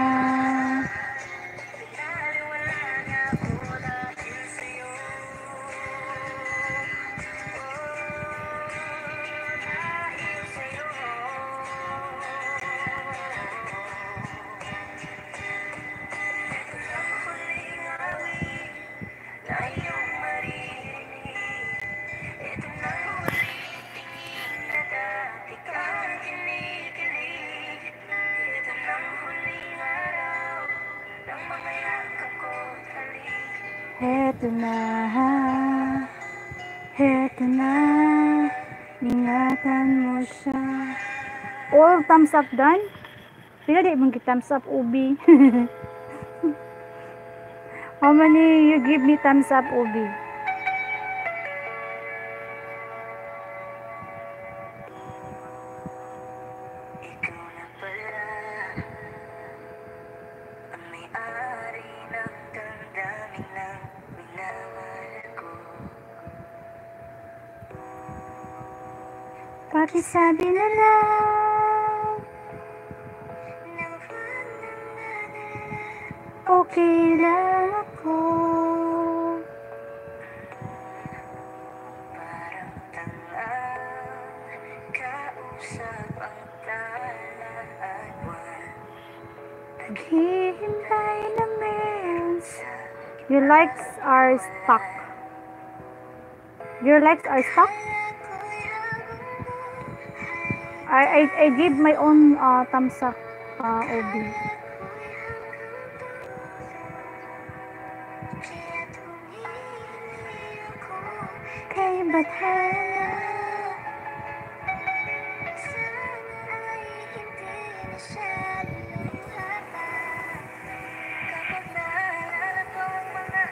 Heto na, heto na, ingatan mo siya. All thumbs up done? Pila di mong thumbs up, Ubi? How many you give me thumbs up, Ubi? Ikaw na pala ang may-ari ng damdamin ng minamahal ko. Pakisabi na lang, Nang pananadala, okay lang ako. parang tangang kausap ang talaadwan. Naghihintay na mensa. Your likes are stuck. Your likes are stuck? I I, I give my own uh, thumbs up, uh, Obi. Kaya tumili ako, Kay Bathala. sana ay hindi na siya luluha. Kapag naalala ko ang mga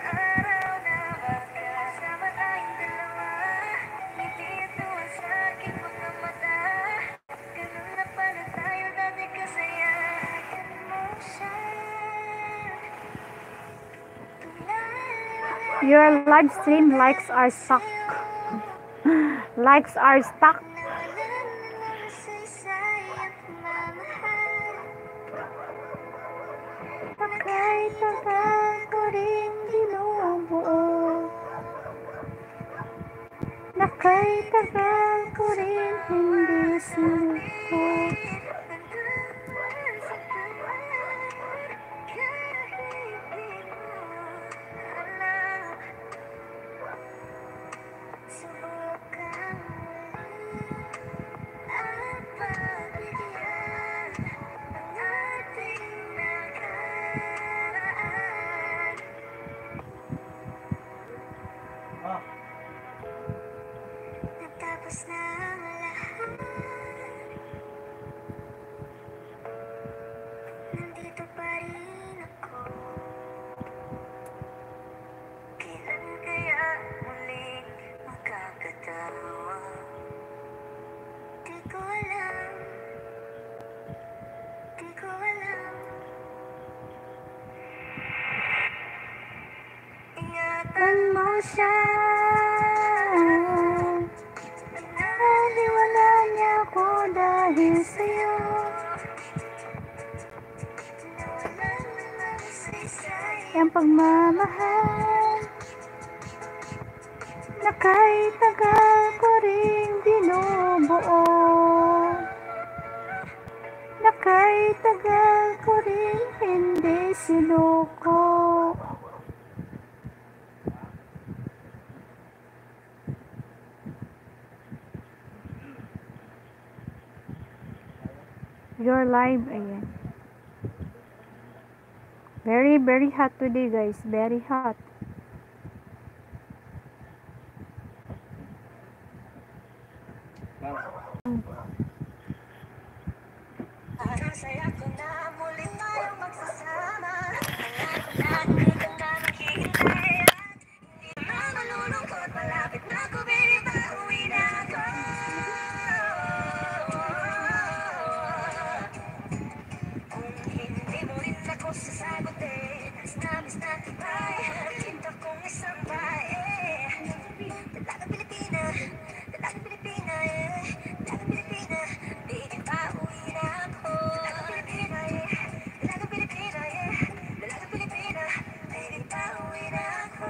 Your live stream likes are stuck. Likes are stuck. Nakay-tagal ko rin binubuo. Nakay-tagal ko rin hindi sinuko. Natapos na ang lahat. Nandito pa rin ako. Kailan kaya muling makakatawa? Di ko alam. Di ko alam. Ingatan mo siya. Naniwala niya ako dahil sa'yo. Ang pagmamahal. Nakay-tagal ko rin binubuo. Nakay-tagal ko rin hindi sinuko. Your live, ayan. Very, very hot today, guys. Very hot. Ang saya ko na muli tayong magsasama. Lagi ka na naghihintay at hindi na malulungkot. Malapit na ko, baby, pauwi na ako. Kung hindi mo rin ako sasagutin, miss na miss na tibay. Kita kong isang bae. Dalagang Pilipina, dalagang Pilipina, eh. Dalagang Pilipina, baby, pauwi na ako. Dalagang Pilipina, eh. Dalagang Pilipina, eh. Dalagang Pilipina, baby, pauwi na ako.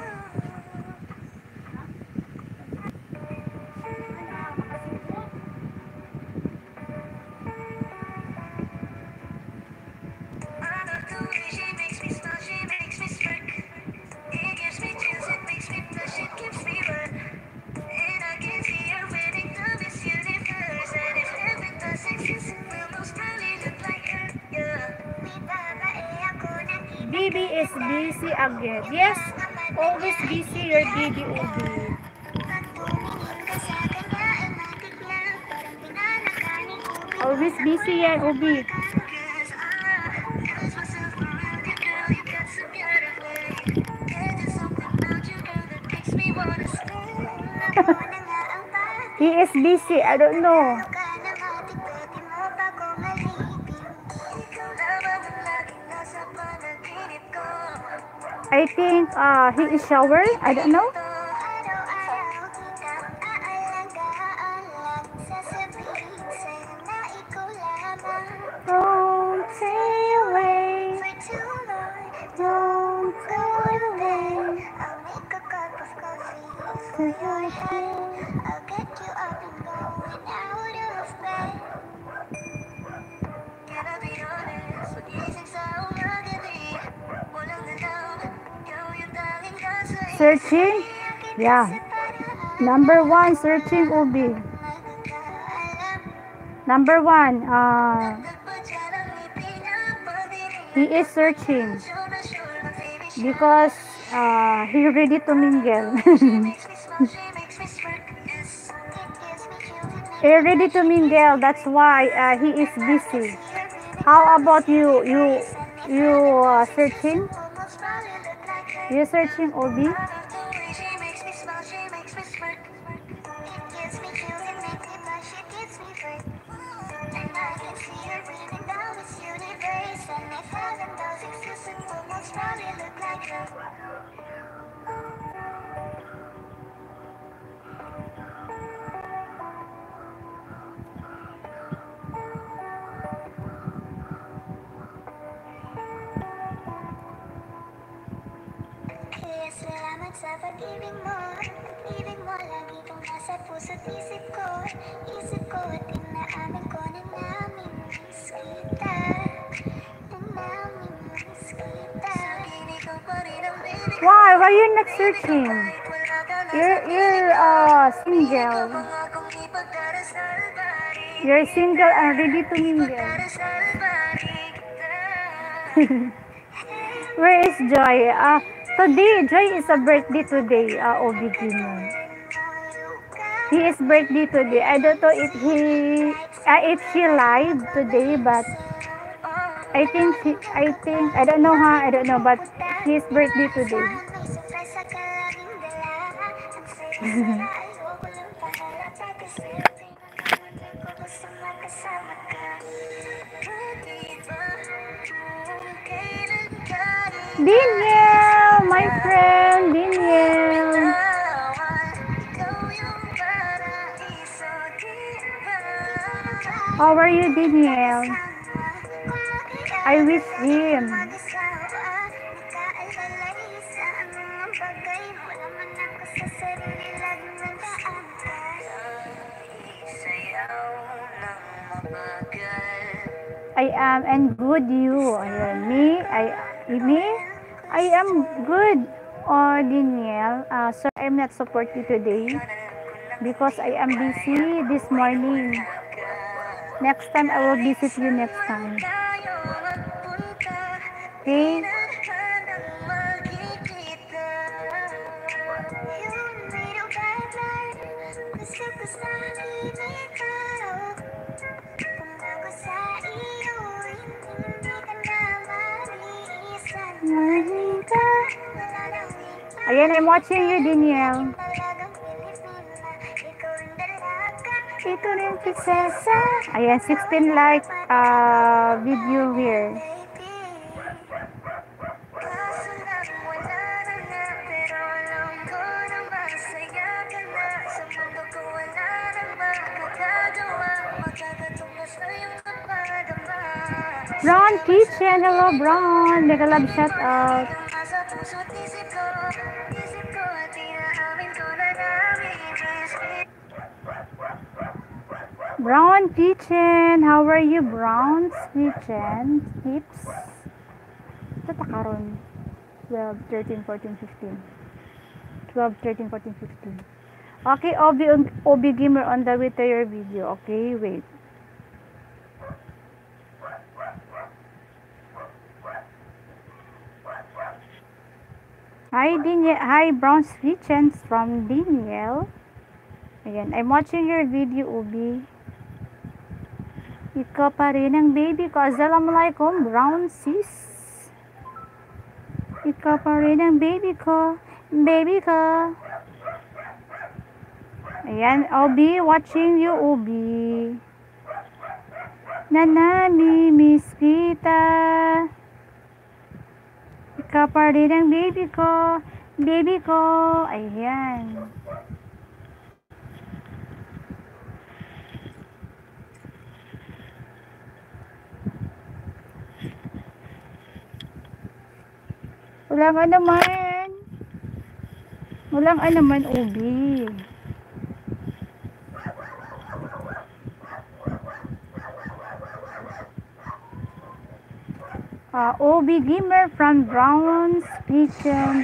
Ano to, she makes me smile, she makes me smirk. It gives me chills, it makes me blush, it keeps me burn. And I can see her winning the Miss Universe. And if heaven does exist, we'll most probably look like her, yeah. May babae ako na B B is busy again. Yes, always busy your B B O B. pag tumingin ka sa kanya ay matiglang. Parang pinanakaning ubi. Always busy yan, O B. Cause I lose myself around you, girl. You got some beautiful way. There's something about you, girl, that makes me wanna stay. Ako na nga ang pati. He is busy. I don't know. Ano ka na matik-pati mo bago malipin. Ikaw lamang ang laging nasa panaginip ko. I think uh, he is shower. I don't know. Araw-araw kitang aalagahan. Sasabihin sa'yo na ikaw lamang. Don't stay away. For too long, Don't go away. I'll make a cup of coffee for your head. I'll get you up and going out of bed. Can I be honest? Pagising sa umaga di walang galaw. Ikaw yung tanging nasa isip. Searching. Yeah. Number one, searching O B. Magkakaalam. Number one, uh, Nagpadyan ang ipinapadirin. he is searching Sure na sure na baby siya. because uh, he ready to mingle. Makes me smile, she makes me smirk. Yes. It gives me chills, it makes He ready to mingle. That's why uh, he is busy. How about you? You you uh, searching? almost probably look like her. You searching O B? I love the way she makes me smile, she makes me smirk. It gives me chills, it makes me blush, it gives me fright. And I can see her breathing down this universe. And if heaven does exist, it will most probably look like her. sa pag-ibig mo. Pag-ibig mo lagi kang nasa puso't isip ko. Isip ko at inaamin ko na namimiss kita. Na namimiss kita. Ikaw pa rin ang baby ko. Why? Why you not searching? You're, you're uh, single. You're single and ready to mingle. Where is Joy? Uh, today, Joy is a birthday today, uh, Obi Gino. He is birthday today. I don't know if he, uh, if she live today, but I think she, I think, I don't know ha, I don't know, but his birthday today. Daniel, my friend, Daniel. How are you, Daniel? I wish him. I am and good you. Ayan, me, I, me, I am good. Oh, Daniel, uh, so I'm not support you today because I am busy this morning. Next time, I will visit you next time. Okay? Ayan, I'm watching you, Daniel. Ito rin prinsesa. Ayan, sixteen like uh, video here. Brown Kitchen, hello Brown. Mega love shout out. Brown Kitchen, how are you, Brown's Kitchen? Tips? Ito ta karon. twelve, thirteen, fourteen, fifteen. twelve, thirteen, fourteen, fifteen. Okay, Obi, Obi Gamer on the way to your video. Okay, wait. Hi, Daniel. Hi, Brown's Kitchen from Daniel. Ayan, I'm watching your video, Obi. Ikaw pa rin ang baby ko. Assalamualaikum, Brown sis. Ikaw pa rin ang baby ko. Baby ko. Ayan, Obi, watching you, Obi. Na nami-miss kita. Ikaw pa rin ang baby ko. Baby ko. Ayan. Walang ano man. Walang ano man, Obi. Uh, Obi Gamer from Brown's Kitchen.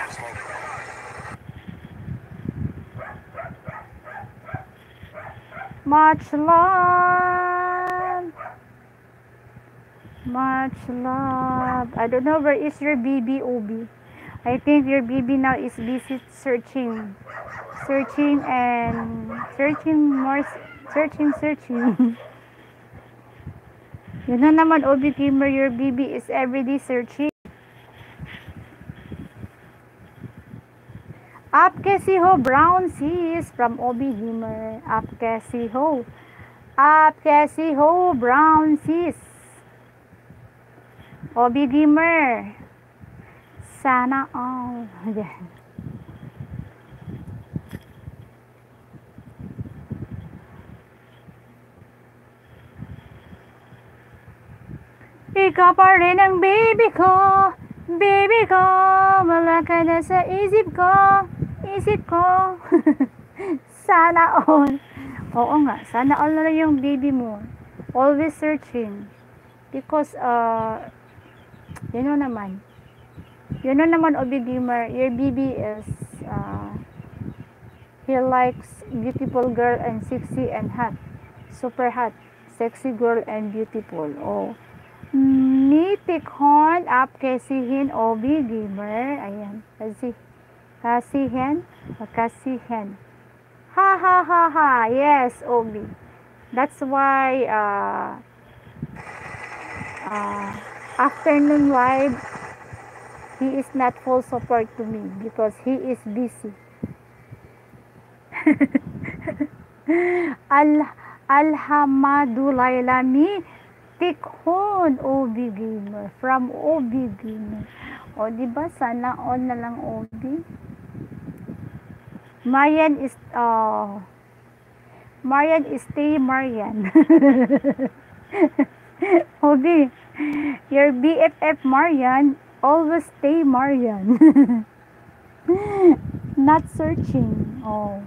Much love. Much love. I don't know where is your baby, Obi. I think your baby now is busy searching. Searching and searching more. Searching, searching. Yun na naman, Obi Gamer, your baby is everyday searching. Up kasi ho, Brown sis from Obi Gamer. Up kasi ho. Up kasi ho, Brown sis. Obi Gamer. Sana all. Ayan. Ikaw pa rin ang baby ko. Baby ko, wala ka na sa isip ko, isip ko. Sana all. Oo nga, sana all na lang yung baby mo. Always searching. Because, uh, you know naman, you know naman, Obi Gamer, your baby is, uh, he likes beautiful girl and sexy and hot. Super hot. Sexy girl and beautiful. Oh. Nitikon up kasihin Obi Gamer. Ayan. Kasi, kasihin. Kasihin. Ha ha ha ha. Yes, Obi. That's why, uh, uh, afternoon ride, he is not full support to me because he is busy. Al Alhamdulillah Tikhon Obi Gamer from Obi Gamer. O di ba sana on na lang Obi. Marian is uh Marian is stay Marian. Obi, your B F F Marian always stay Marian. Not searching. Oh.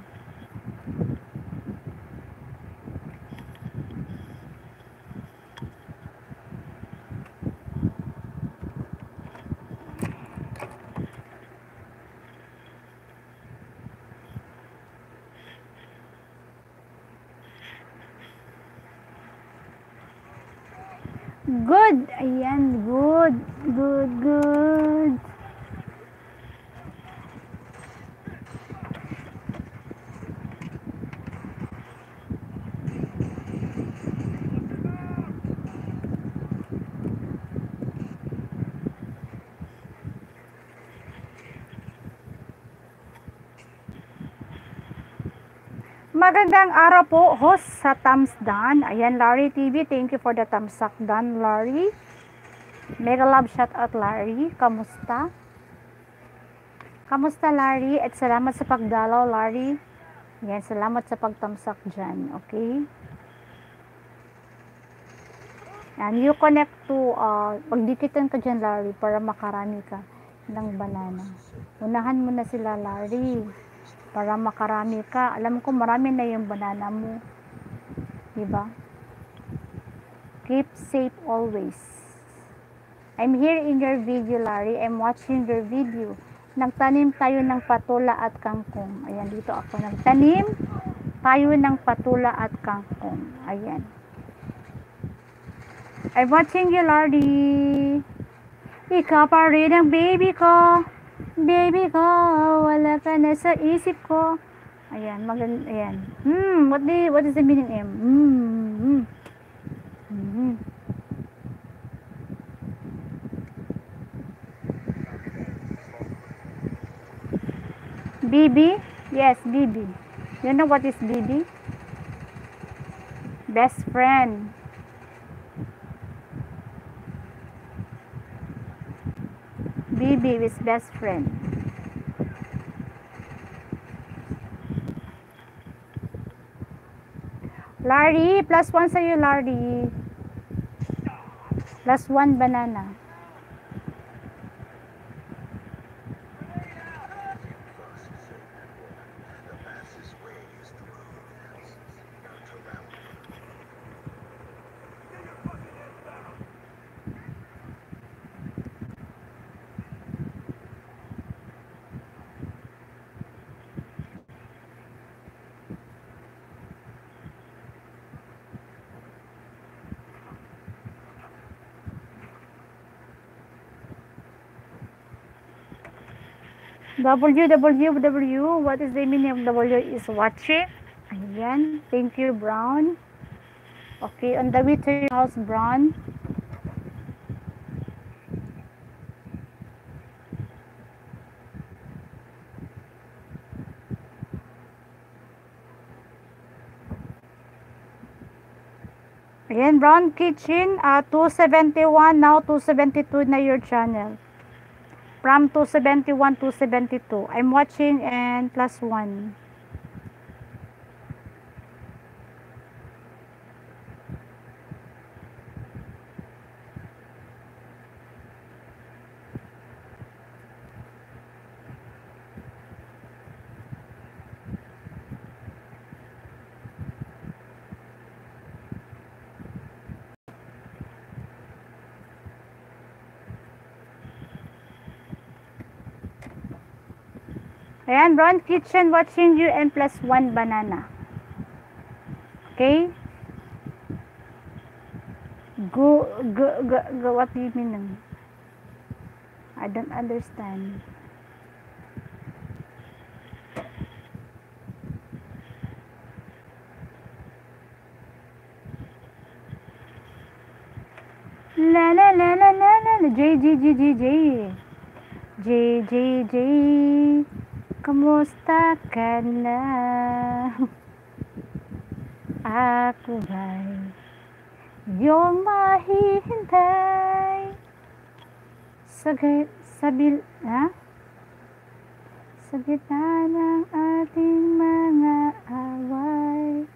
Good. Ayan, good. Good, good. Magandang araw po, host sa Thumbs Dan. Ayan, Larry T V. Thank you for the thumbs up Dan, Larry. Mega love shout out, Larry. Kamusta? Kamusta, Larry? At salamat sa pagdalaw, Larry. Ayan, salamat sa pagtamsak dyan. Okay? And you connect to, uh, pagdikitan ka dyan, Larry, para makarami ka ng banana. Unahan mo na sila, Larry. Para makarami ka. Alam ko marami na yung banana mo. Diba? Keep safe always. I'm here in your video, Larry. I'm watching your video. Nagtanim tayo ng patula at kangkong. Ayan, dito ako. Nagtanim tayo ng patula at kangkong. Ayan. I'm watching you, Larry. Ikaw pa rin ang baby ko. Baby ko, wala ka na sa isip ko. Ayan, maganda, ayan. Hmm, what, the, what is the meaning M? Hmm, hmm. Hmm. B B? Yes, B B. You know what is B B? Best friend. B B is best friend. Larry, plus one sa'yo, Larry. Plus one banana. W W W, what is the meaning of W is watching. Ayan, thank you, Brown. Okay, on the way to your house, Brown. Ayan, Brown Kitchen, uh, two seventy-one, now two seventy-two na your channel. From two seventy-one to seventy-two. I'm watching and plus one. Ayan, Ron Kitchen watching you and plus one banana. Okay? Go, go, go, go, what do you mean? I don't understand. La la la la la la la J J J J J J J J Kamusta ka na? Ako ba'y iyong mahihintay sa, sa bil, ha? Sa gitna ng ating mga away.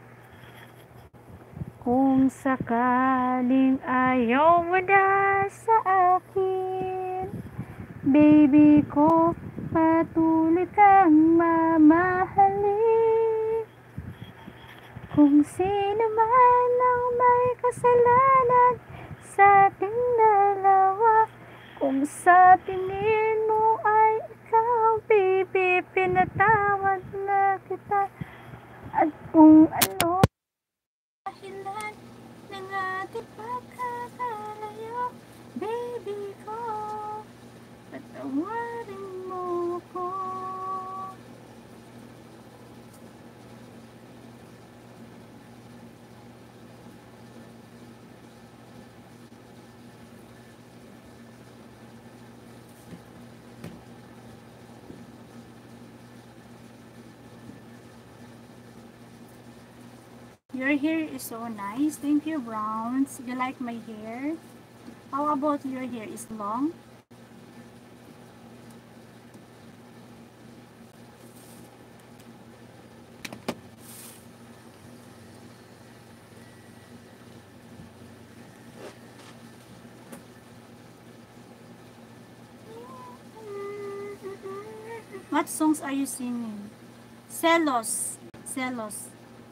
Kung sakaling ayaw mo na sa akin, baby ko, patuloy kang mamahalin. Kung sino man ang may kasalanan sa ating dalawa, kung sa tingin mo ay ikaw, baby, pinatawad na kita. At kung ano dahilan ng ating pagkakalayo, baby ko, patawarin mo ko. Your hair is so nice. Thank you, Browns. You like my hair? How about your hair? Is long? What songs are you singing? Celos. Celos.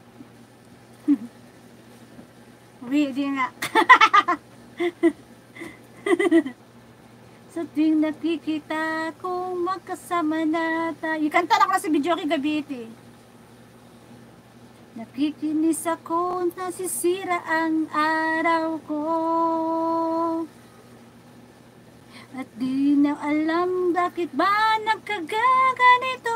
Wait, di nga. Sa tuwing nakikita kung magkasama na tayo. Kanta lang kasi video kay Gabiti. Nakikinis ako, nasisira ang araw ko. At di na alam bakit ba nagkagaganito.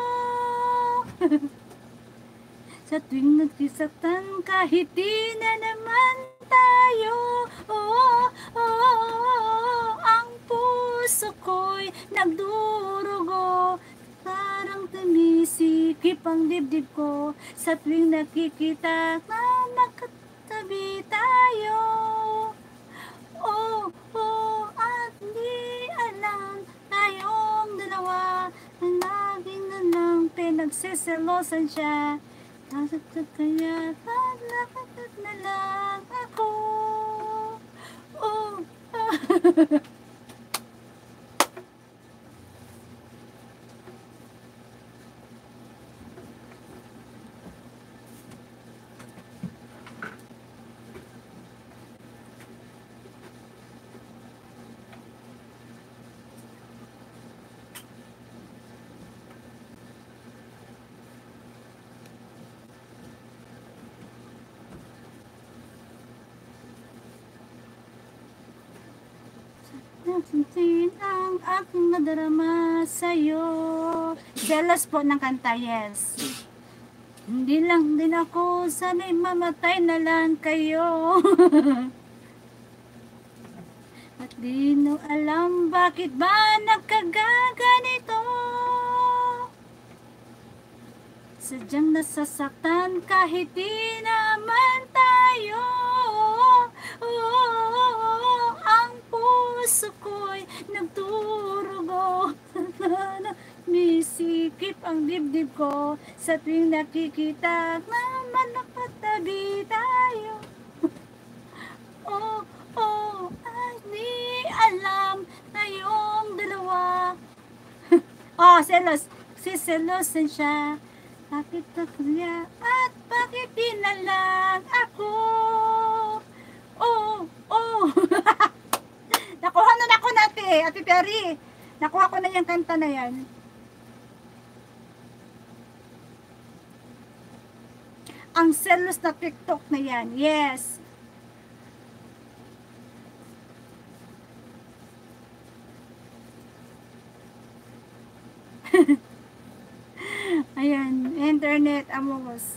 Sa tuwing nagkisaktan kahit di na naman tayo, oh, oh, oh, ang puso ko'y nagdurugo. Parang tumisikip ang dibdib ko sa tuwing nakikita na magkatabi tayo. Oh, oh, at di alam tayong dalawa na laging na lang pinagsiselosan siya. Nasat kaya paglakatat na lang ako. Oh, oh. Natintin ang aking nadarama sa'yo. Jealous po ng kanta, yes. Hindi lang din ako, sana'y mamatay na lang kayo. At di no alam bakit ba nagkagaganito. Sadyang nasasaktan kahit di naman tayo. Oh, oh, oh, ang puso ko'y nagturugo. Misikip ang dibdib ko sa tuwing nakikita naman nakatabi tayo. Oh, oh, at di alam tayong dalawa. Oh, selos. Si selosan siya. Bakit ako niya at bakit di na lang ako? Oh, oh. Nakuha na ako natin, Ate Terry. Nakuha ko na yung kanta na yan. ang selos na TikTok na yan. Yes. Ayan, internet amos.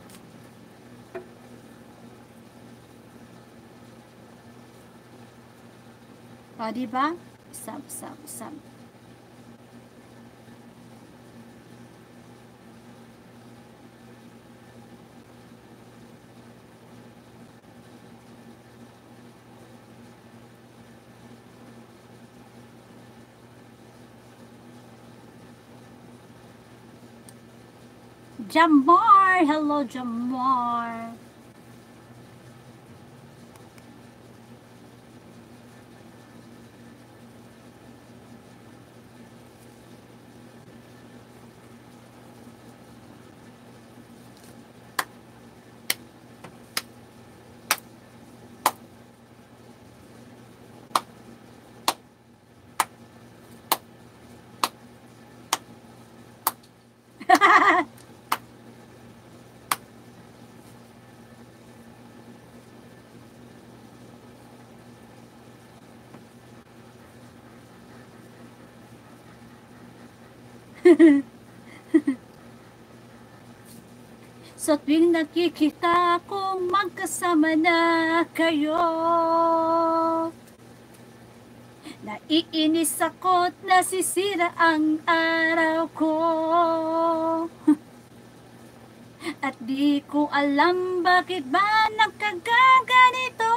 O, diba? Sab, sab, sab. Jamar! Hello, Jamar! Sa tuwing nakikita kong magkasama na kayo, naiinis ako't nasisira ang araw ko. At di ko alam bakit ba nagkagaganito.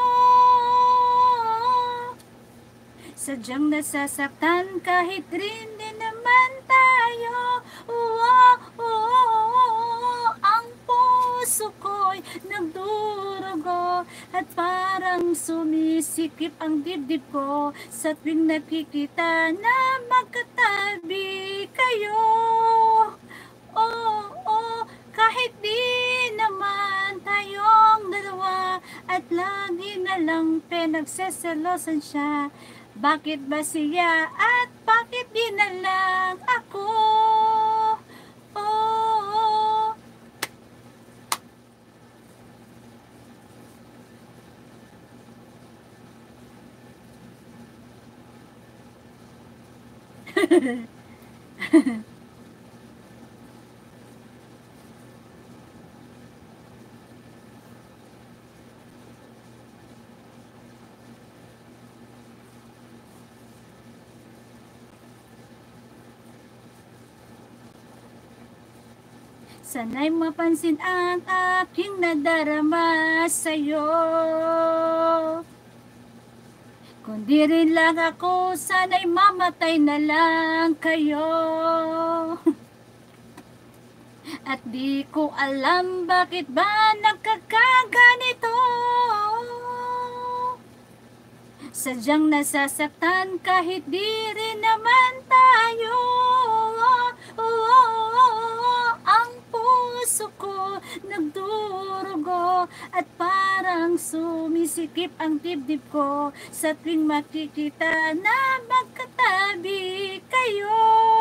Sadyang nasasaktan kahit rin din naman tayo. Oh, oh, oh, ang puso ko'y nagdurugo at parang sumisikip ang dibdib ko sa tuwing nakikita na magkatabi kayo. Oh, oh, kahit di naman tayong dalawa at lagi na lang pinagseselosan siya. Bakit ba siya at bakit di na lang ako? Oh, sana'y mapansin ang aking nadarama sa'yo. Kundi rin lang ako, sana'y mamatay na lang kayo. At di ko alam bakit ba nagkakaganito. Sadyang nasasaktan kahit di rin naman tayo. Oh, oh, oh, ang puso ko nagdurugo at parang sumisikip ang dibdib ko sa tuwing makikita na magkatabi kayo.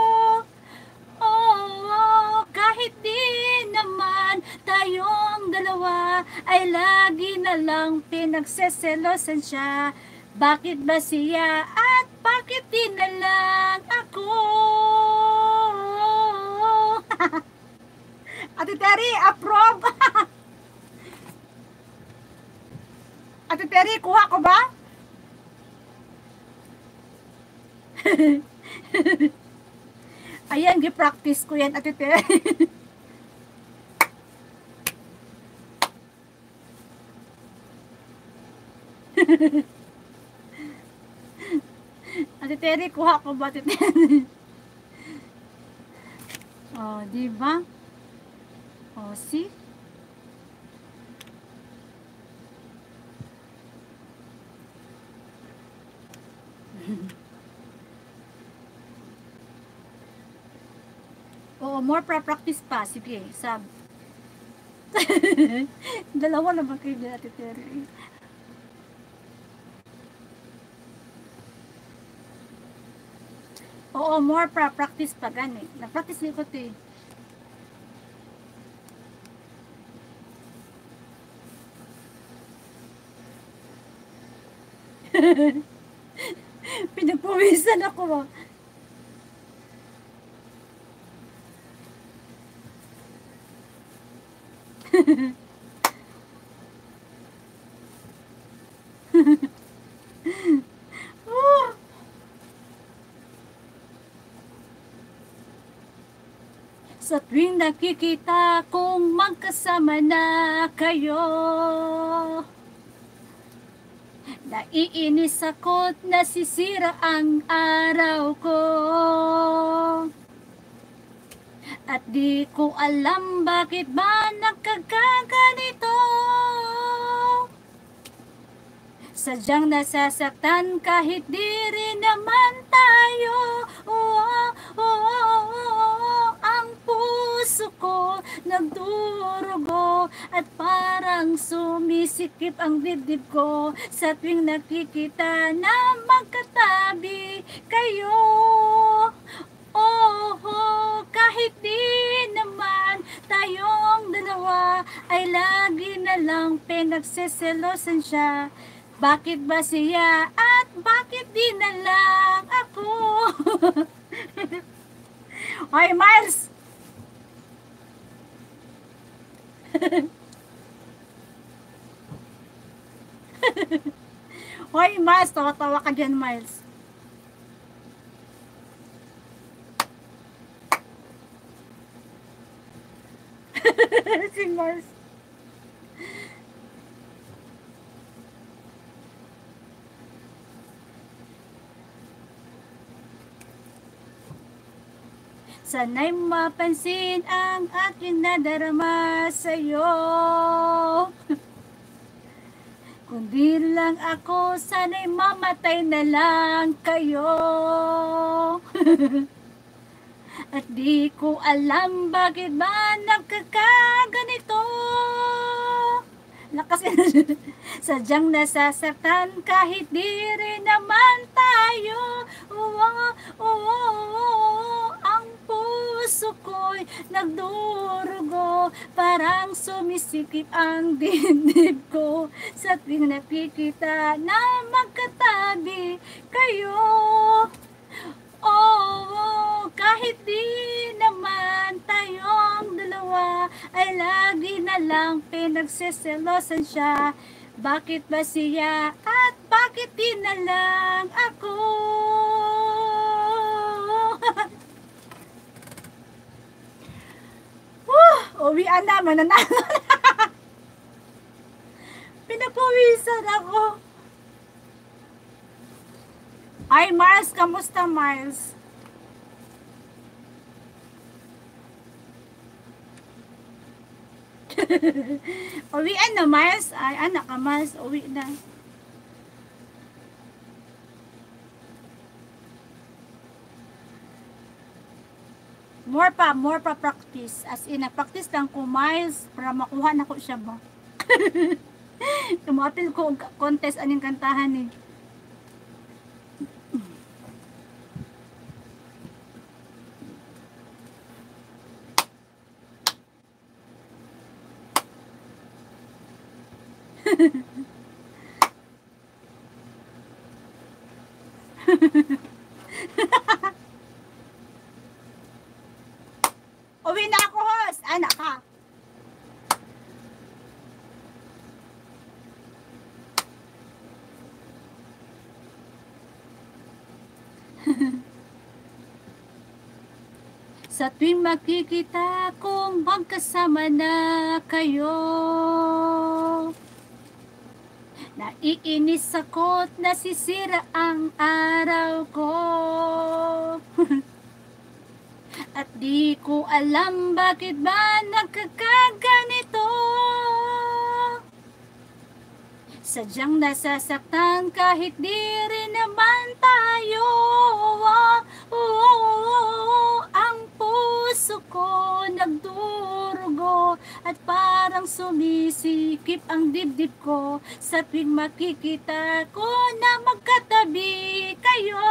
Oh, kahit di naman tayong dalawa ay lagi na lang pinagseselosan siya. Bakit ba siya at bakit di na lang ako? Ate Terry, approve! Ate Terry, kuha ko ba? Ayan, gi-practice ko yan, Ate Terry. Ate Terry, kuha ko ba, Ate Terry? Oh, di ba? Oh, see? Oo, more pra-practice pa. Sige, sab. Dalawa na ba kayo na, Ate Terry? Oo, more pra-practice pa. Gani. Na-practice ko ito eh. Pinagpawisan ako ba? Oh. Sa tuwing nakikita kong magkasama na kayo, naiinis ako't nasisira ang araw ko. At di ko alam bakit ba nagkakaganito. Sadyang nasasaktan kahit di rin naman tayo. Oo, oo, oo, ang puso ko nagdurugo at parang sumisikip ang dibdib ko sa tuwing nakikita na magkatabi kayo. Oh, kahit di naman tayong dalawa ay lagi na lang pinagseselosan siya. Bakit ba siya at bakit di na lang ako? Hoy, Miles! Hoy, Miles! Tawa-tawa ka dyan, Miles. Si Miles. Sana'y mapansin ang aking nadarama sa'yo. Kundi lang ako, sana'y mamatay na lang kayo. At di ko alam bakit ba nagkakaganito. Lakas sadyang nasasaktan kahit di rin naman tayo. Oo, oo, oo, ang puso ko'y nagdurugo. Parang sumisikip ang dibdib ko sa tuwing nakikita na magkatabi kayo. Oo, kahit di naman tayong dalawa ay lagi na lang pinagseselosan siya. Bakit ba siya at bakit di na lang ako? Woo! Uwian na, mananalo na. Pinapawisan ako. Ay, Mars, kamusta, Mars? Uwian na, Mars. Ay, anak ka, Mars. Uwi na. More pa, more pa practice. As in, na-practice lang ko, Mars, para makuha na ko siya ba? Tumapil ko contest aning kantahan eh. Uwi na ako, host. Anak ka. Sa tuwing makikita kong magkasama na kayo, naiinis ako't nasisira ang araw ko. At di ko alam bakit ba nagkakaganito. Sadyang nasasaktan kahit di rin naman tayo. Oh, oh, oh, ang puso ko nagdurugo at parang sumisikip ang dibdib ko sa tuwing makikita ko na magkatabi kayo.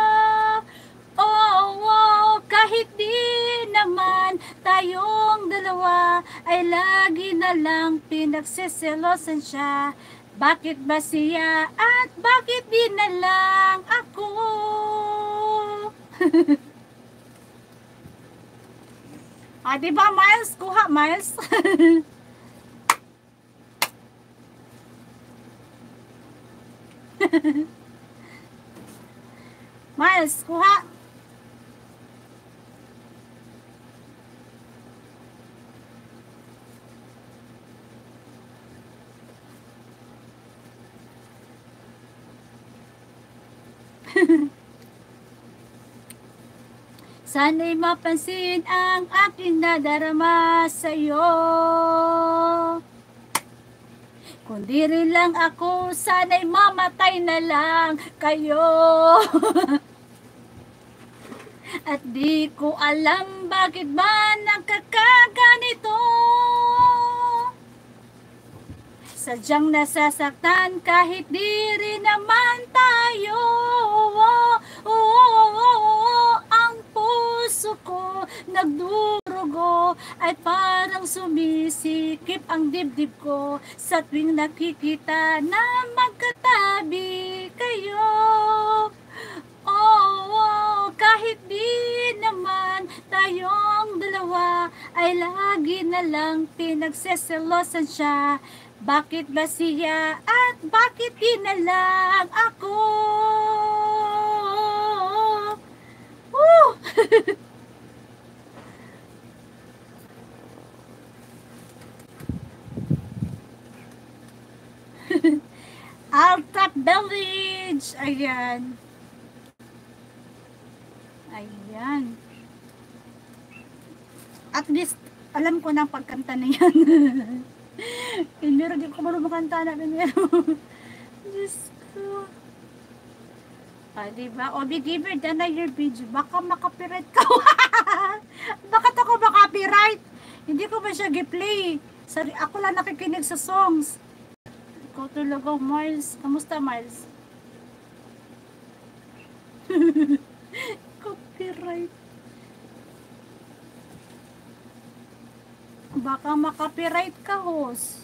Oh, oh, kahit di naman tayong dalawa ay lagi na lang pinagseselosan siya. Bakit ba siya at bakit di na lang ako? Ah, di ba, Miles? Kuha, Miles. Miles, kuha. Sana'y mapansin ang aking nadarama sa'yo. Kundi rin lang ako, sana'y mamatay na lang kayo. At di ko alam bakit ba nakakaganito. Sadyang nasasaktan kahit di rin naman tayo. Oh, oh, oh, oh, ang puso ko nagdurugo ay parang sumisikip ang dibdib ko sa tuwing nakikita na magkatabi kayo. Oh, oh, kahit di naman tayong dalawa ay lagi na lang pinagseselosan siya. Bakit ba siya at bakit di na lang ako? Woo! Altrap Village! Ayan. Ayan. At least, alam ko na pagkanta na yan. Pero di ko marunong makanta na pero. Diyos ko. Ah, diba? O, giver na your video. Baka makapiright ka. Bakit ako makapiright? Hindi ko ba siya gi-play? Sorry, ako lang nakikinig sa songs. Ikaw talaga, Miles. Kamusta, Miles? Copyright. Baka makapiright ka, host.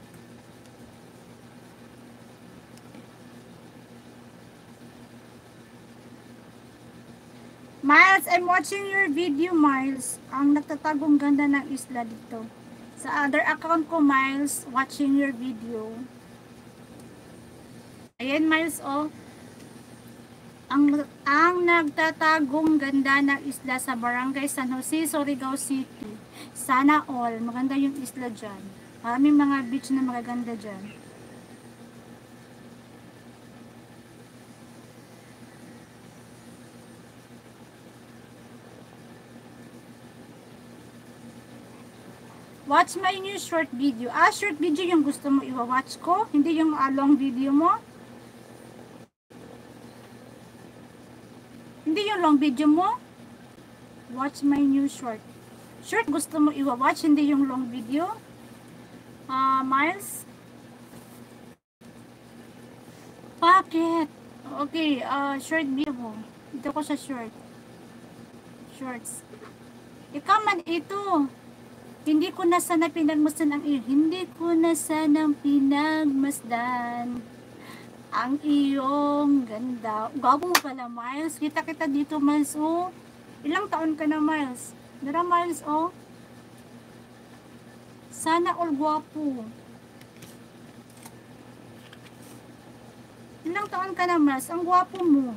Miles, I'm watching your video, Miles. Ang nagtatagong ganda ng isla dito. Sa other account ko, Miles, watching your video. Ayan, Miles, oh. Ang, ang nagtatagong ganda ng isla sa Barangay San Jose, Surigao City. Sana all. Maganda yung isla dyan. Maraming mga beach na magaganda dyan. Watch my new short video. Ah, short video yung gusto mo i-watch ko? Hindi yung uh, long video mo? Hindi yung long video mo? Watch my new short. Short gusto mo i-watch, hindi yung long video? Ah, uh, Miles? Bakit? Okay, uh, short video mo. Ito ko sa short. Shorts. Ikaw man ito. Hindi ko na sana pinagmasdan ang iyo. Hindi ko na sana pinagmasdan ang iyong ganda. Gwapo mo pala, Miles. Kita kita dito, Miles. Oh. Ilang taon ka na, Miles? Dara, Miles, oh. Sana all gwapo. Ilang taon ka na, Miles? Ang gwapo mo.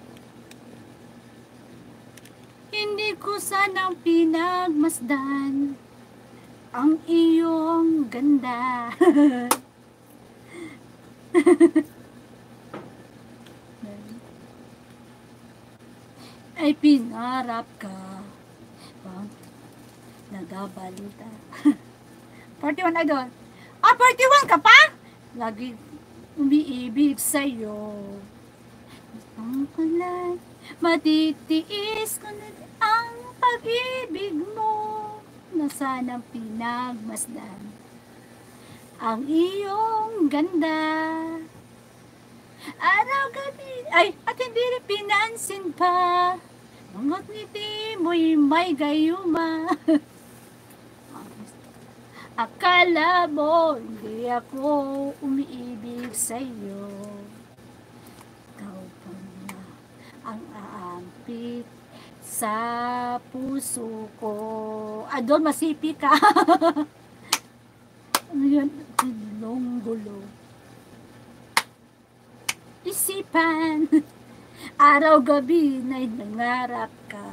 Hindi ko sana pinagmasdan ang iyong ganda. Ay pinarap ka pag nagabalita. forty-one idol. Ah, forty-one ka pa? Lagi umiibig sa'yo. Ang kulay, matitiis ko na ang pag-ibig mo. Na sanang pinagmasdan ang iyong ganda. Araw-gabi, ay, at hindi rin pinansin pa. Mga ngiti mo'y may gayuma. Akala mo hindi ako umiibig sa'yo. Ikaw pa na ang aampit sa puso ko. Adol, masipi ka. Ano yan? Gulong gulo. Isipan, araw-gabi na'y nangarap ka.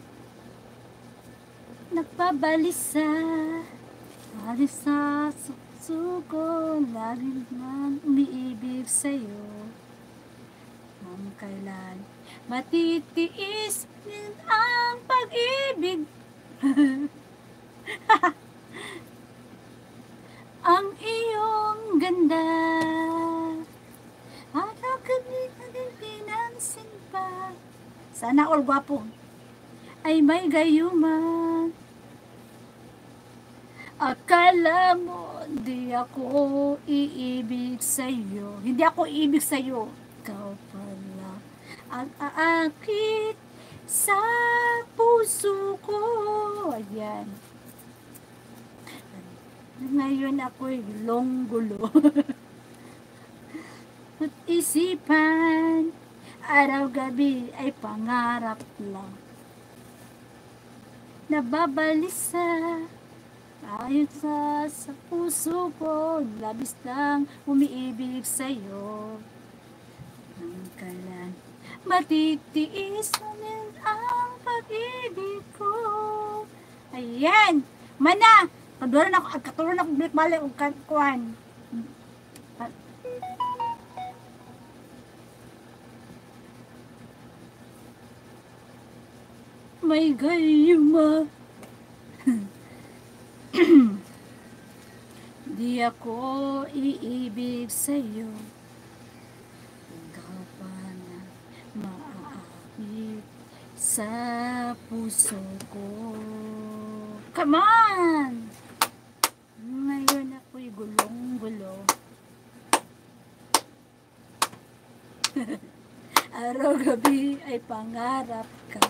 Nagpabalisa, alisa sa suko, lagi man umiibig sa'yo. Ang kailan matitiis din ang pag-ibig. Ang iyong ganda, araw-gabi na din pinansin pa. Sana all gwapo ay may gayuman. Akala mo di ako iibig sa'yo. Hindi ako iibig sa'yo. Ikaw pala ang aakit sa puso ko. Ayan. Ngayon ako'y gulong-gulo. At isipan, araw-gabi ay pangarap lang. Nababalisa ayon sa, sa puso ko, labis lang umiibig sa'yo. Ang kailan matitiis namin ang pag-ibig ko. Ayan! Mana! Kaduran ako, katuron ako balik-balik og kuhan. May gayuma. Di ako iibig sa'yo. Ikaw pa na maaakit sa puso ko. Come on! Ngayon ako'y gulong-gulo. Araw-gabi ay pangarap ka.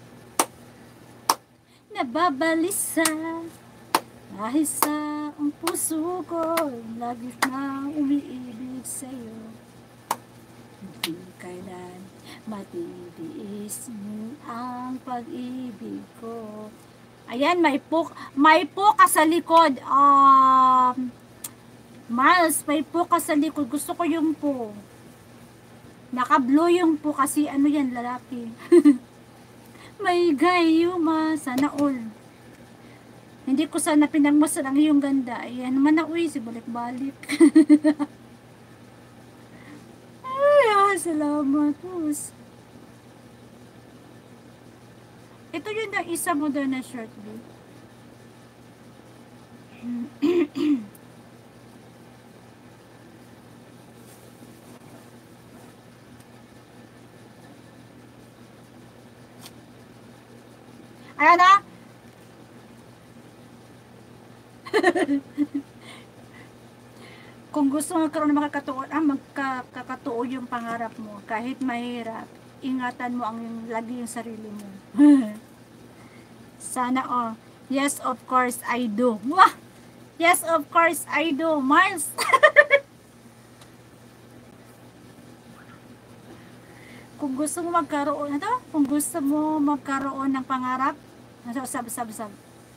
Nababalisa dahil sa ang puso ko, lagi na umiibig sa'yo. Hindi kailan matitiis mo ang pag-ibig ko. Ayan, may po, may po ka sa likod. Um, Miles, may po ka sa likod. Gusto ko yung po. Naka-blue yung po kasi ano yan, lalaki. May gayuma, sana all. Hindi ko sana pinagmasal ang iyong ganda. Ayan naman na, uy, si balik-balik. Ay, ah, salamat. Us. Ito yun na isa mo doon na shirt, babe. Ayan na. Kung gusto mo magkaroon ng makakatuo, ah, magkakatuo yung pangarap mo, kahit mahirap, ingatan mo ang yung, lagi yung sarili mo. Sana oh. Yes, of course, I do. Wah! Yes, of course, I do. Miles! Kung gusto mo magkaroon, ito, kung gusto mo magkaroon ng pangarap, sab, sab, sab.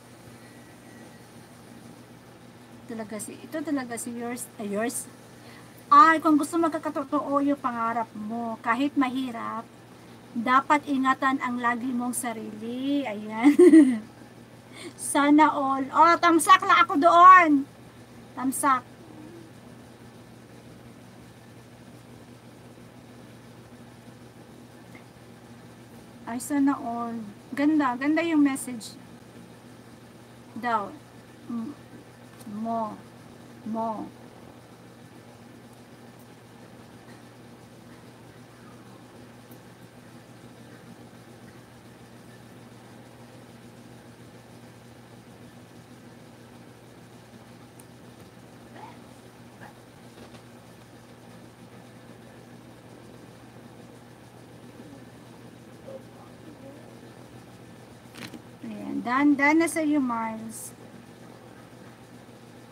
Talaga si, ito talaga si yours, ay yours. Ay, kung gusto magkakatotoo yung pangarap mo, kahit mahirap, dapat ingatan ang lagi mong sarili. Ayan. Sana all. Oh, tamsak na ako doon. Tamsak. Ay, sana all. Ganda, ganda yung message. Daw. Mm. Mo. Mo. Ayan, dan, dan na sa iyo, Miles.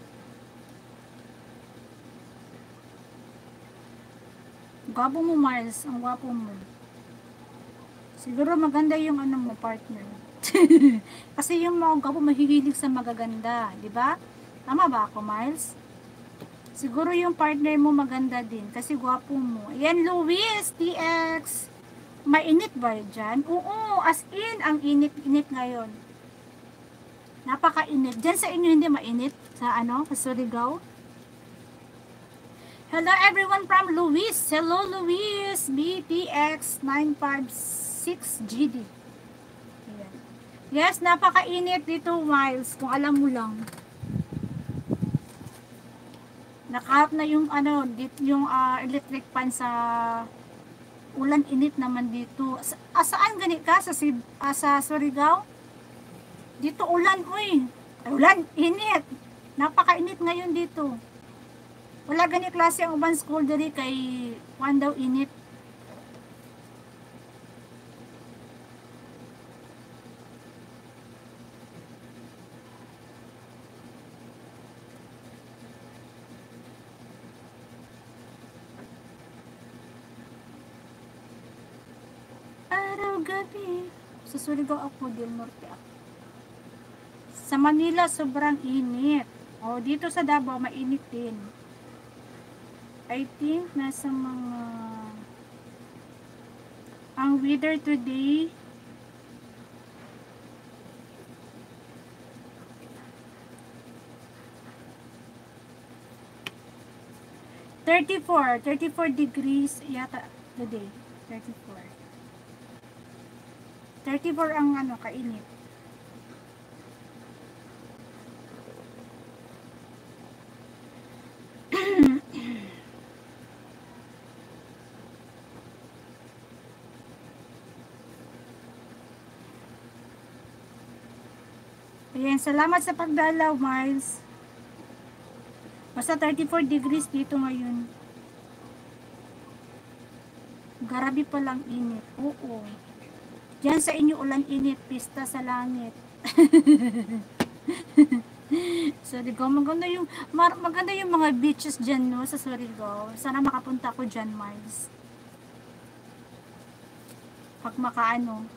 Gwapo mo, Miles. Ang gwapo mo. Siguro maganda yung ano mo, partner. Kasi yung mga gwapo mahihilig sa magaganda, di ba? Tama ba ako, Miles? Siguro yung partner mo maganda din kasi gwapo mo. Ayan, Luis, T X. Mainit ba dyan? Oo, as in, ang init-init ngayon. Napaka-init. Dyan sa inyo hindi mainit? Sa ano? Sa Surigao? Hello everyone from Luis. Hello Luis. B T X nine five six G D. Ayan. Yes, napaka-init dito, Miles. Kung alam mo lang. Nakahap na yung ano, dito yung uh, electric fan sa ulan, init naman dito. Sa, ah, saan ganit ka? Sa, uh, sa Surigao? Dito ulan, uy. Ay, ulan, init. Napaka-init ngayon dito. Wala ganit klase ang uban school diri kay kuan daw init. Araw gabi. Sa Surigao ako, Del Norte ako. Sa Manila sobrang init. O dito sa Davao mainit din. I think nasa mga ang weather today thirty-four, thirty-four degrees yata today. thirty-four. thirty-four ang ano kainit. Ayan, salamat sa pagdalaw, Miles. Basta thirty-four degrees dito ngayon. Grabe pa lang init. Oo. Diyan sa inyo ulan init, pista sa langit. Surigao, maganda yung maganda yung mga beaches diyan, no, sa Surigao. Sana makapunta ako diyan, Miles. Pag makaano.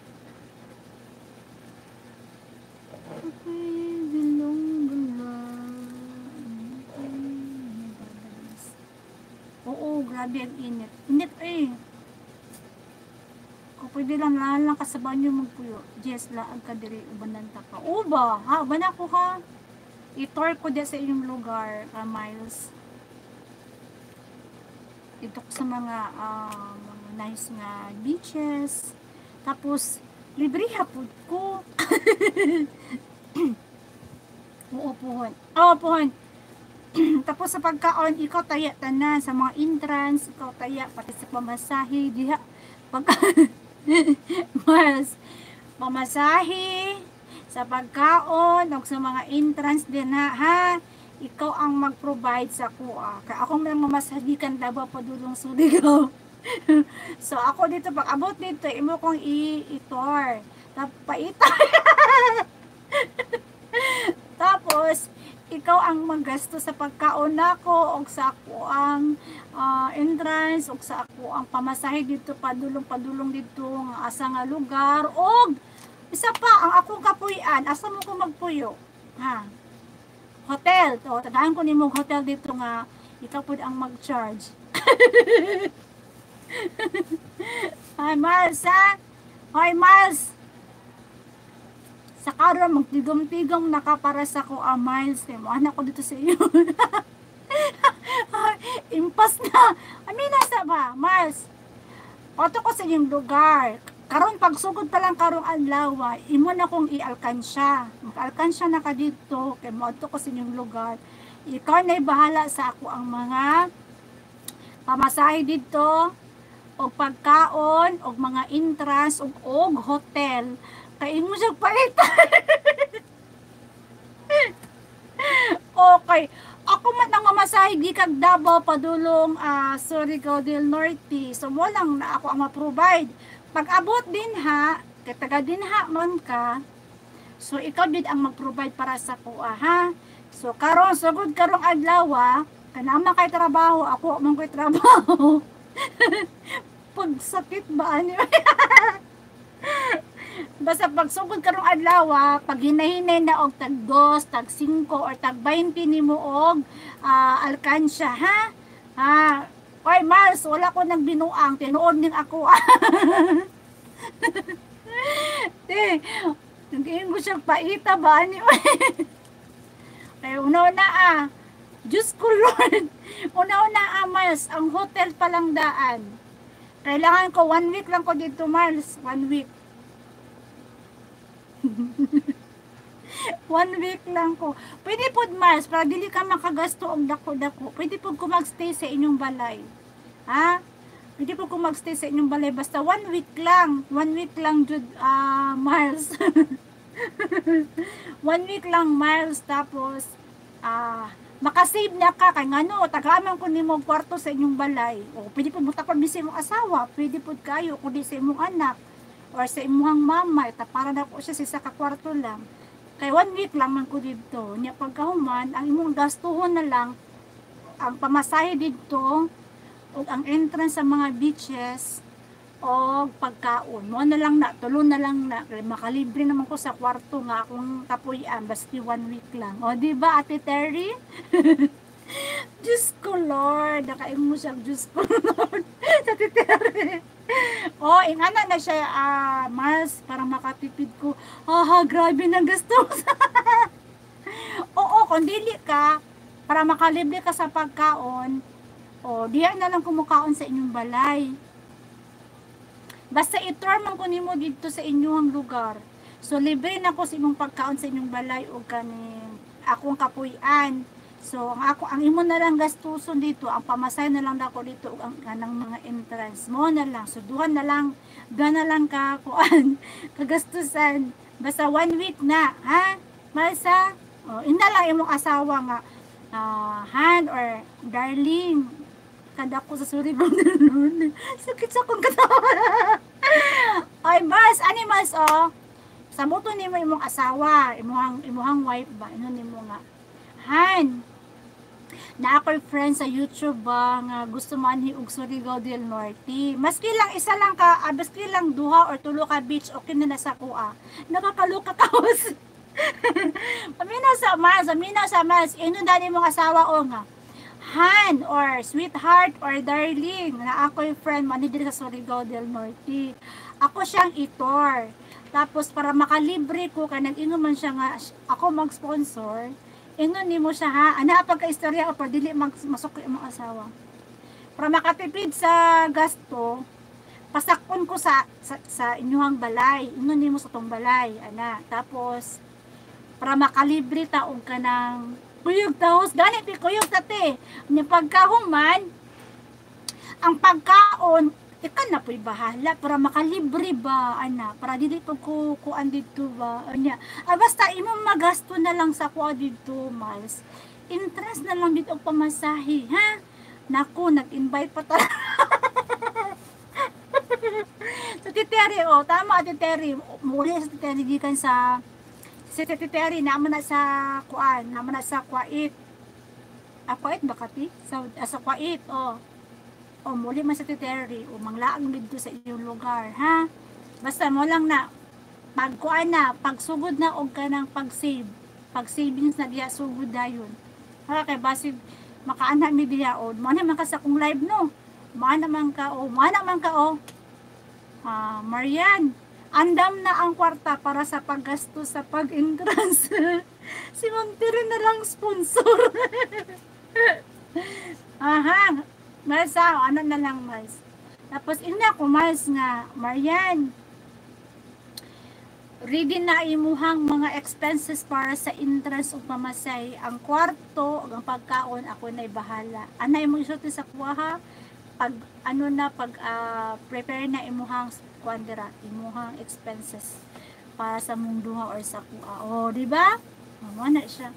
Okay, bilong oo, grabe ang init. Init eh. Kung pwede lang lang ka sa banyo magpuyo. Yes, laag ka diri ubanan ta ka. O ba? Ha, uban ako ha. I-tour ko din sa inyong lugar, uh, Miles. Dito ko sa mga uh, mga nice nga beaches. Tapos libre hapon ko. Oo, puhon. Oo, puhon. Tapos sa pagkaon, ikaw taya tanan sa mga entrance, ikaw taya pati sa pamasahe, diha. Pagka mas pamasahe sa pagkaon o sa mga entrance din ha, ha? Ikaw ang mag-provide sa kuha. Kaya ako lang mamasahikan Davao padulong Surigao. So ako dito pag abot dito imo kong i-tour tapaitan. Tapos ikaw ang maggasto sa pagkaon nako o sa ako ang uh, entrance o sa ako ang pamasahe dito padulong padulong dito nga asa nga lugar og isa pa ang akong kapuy-an asa mo ko magpuyo ha hotel to tadahan ko nimo hotel dito nga ikaw pud ang mag-charge. Hi Miles ha? Hi Miles, sa karon magtigom-tigom naka para sa ko ah, Miles eh, mo anak ko dito sa iyo. Impas na amina sa ba Miles auto ko sa inyong lugar karon pagsugod pa lang karong adlaw imo na kong i-alkansya mag-alkansya na ka dito kay mo auto ko sa inyong lugar ikaw na bahala sa ako ang mga pamasahe dito o pagkaon, o mga entrance, o, o hotel, kaya mo siya palitan. Okay. Ako man nang mamasahe di kag Davao padulong uh, Surigao del Norte. So mo lang na ako ang ma-provide. Pag abot din ha, kay taga din ha man ka. So ikaw din ang mag-provide para sa kuha ha. So karon sugod karong adlaw, kanama kay trabaho, ako man koy trabaho. Pagsakit ba ani? Basta pagsugod karong adlaw, ah, pag hinahinay na og tag dos, tag singko or tag twenty nimo og ah, alkansya ha. Ha. Oy Mars, wala ko nang binuang, tinuod ning ako. Te, nag-iing ko siya paita ba ani? Ay una-una ah. Diyos ko Lord. Una-una ah, Mars, ang hotel pa lang daan. Kailangan ko one week lang ko dito, Mars. One week. One week lang ko. Pwede po, Mars, para dili ka makagasto og dako-dako. Pwede po ko magstay sa inyong balay. Ha? Pwede po ko magstay sa inyong balay. Basta one week lang. One week lang, Jud, uh, Mars. One week lang, Mars. Tapos, ah, uh, makasave na ka. Kaya nga no, tagaman ko ni mo kwarto sa inyong balay. O, pwede po mutakon sa imong asawa. Pwede po kayo, kundi sa imong anak. Or sa imong mama, ita para na po siya sa kakwarto lang. Kay one week lang man ko dito. Nya pagkahuman, ang imong gastuhon na lang, ang pamasahe dito, o ang entrance sa mga beaches, o pagkaon. Mo na lang na, tulo na lang na, makalibre naman ko sa kwarto nga akong kapuyan, basti one week lang. O, diba, Ate Terry? Diyos ko, Lord. Nakain mo siya, Diyos ko, Lord. Sa titiri. Oh, ingana na siya, uh, Mars, para makatipid ko. Haha, grabe ng gastos. Oo, kung dili ka, para makalibre ka sa pagkaon, o, diyan na lang kumukaon sa inyong balay. Basta i-tour man ko nimo dito sa inyong lugar. So, libre na ko sa imong pagkaon sa inyong balay o kaning akong kapuyan. So, ang ako, ang imo na lang gastuson dito, ang pamasay na lang dako dito, ang kanang mga entrance mo na lang. So, duhan na lang, duhan na lang ka, kuan, kagastusan. Basta one week na, ha? Marsa? O, ina lang imong asawa nga, uh, Han or darling, kada ko sa Surigao na nun. Sakit sa kong katawa. Ay, Mars, ani Mars, oh. Sa moto ni mo imong asawa, imuhang, imuhang wife ba? Ino ni mo nga, Han, na ako'y friend sa YouTube ba nga gusto man hi og Surigao del Norte. Maski lang isa lang ka, ah, maski lang duha or tulo ka beach, okay na nasa kuha. Nakakaluka kaos. Paminaw sa Mars, paminaw sa Mars, ino dani mong asawa o nga. Han or sweetheart or darling na ako'y friend man diri sa Surigao del Norte. Ako siyang itor. Tapos para makalibre ko kanang ingon man siya nga ako mag-sponsor. Ingon nimo siya ha, ana pagka-istorya o para dili masuk imong asawa. Para makatipid sa gasto, pasakon ko sa sa, sa inyong balay. Ingon nimo sa tong balay, ana. Tapos para makalibre ta og kanang kuyog taos, ganit pi kuyog tate. Nya pagkahuman ang pagkaon ikan na po'y bahala para makalibre ba ana para dili pag ko kuan dito ba anya ah, basta imong magasto na lang sa kuha dito Mars, interest na lang dito pamasahe ha. Naku, nag-invite pa ta. So Titeri, oh tama Titeri, muli sa Titeri gikan sa si Titeri naman na sa kuan naman na sa Kuwait. Ah, Kuwait ba kati? Sa, ah, sa Kuwait, oh o muli man sa Titeri o manglaang dito sa iyong lugar ha. Basta mo lang na pagkuan na pagsugod na og kanang pag-save pag savings na diya sugod dayon ha. Kay basig makaana mi diya o mo na man ka sa kong live no, mo naman ka o mo naman ka o ah, Marian, andam na ang kwarta para sa paggasto sa pag-entrance. Si Ma'am Tiri na lang sponsor. Aha, Mars, ano na lang Mars. Tapos ina ko Mars nga, Marian, ready na imuhang mga expenses para sa entrance ug pamasay. Ang kwarto ug ang pagkaon ako na'y bahala. Anay mo isulti sa kuha ha. Pag ano na pag uh, prepare na imuhang kwandira, imuhang expenses para sa mong duha or sa kuha. Oh, di ba? Mo na siya.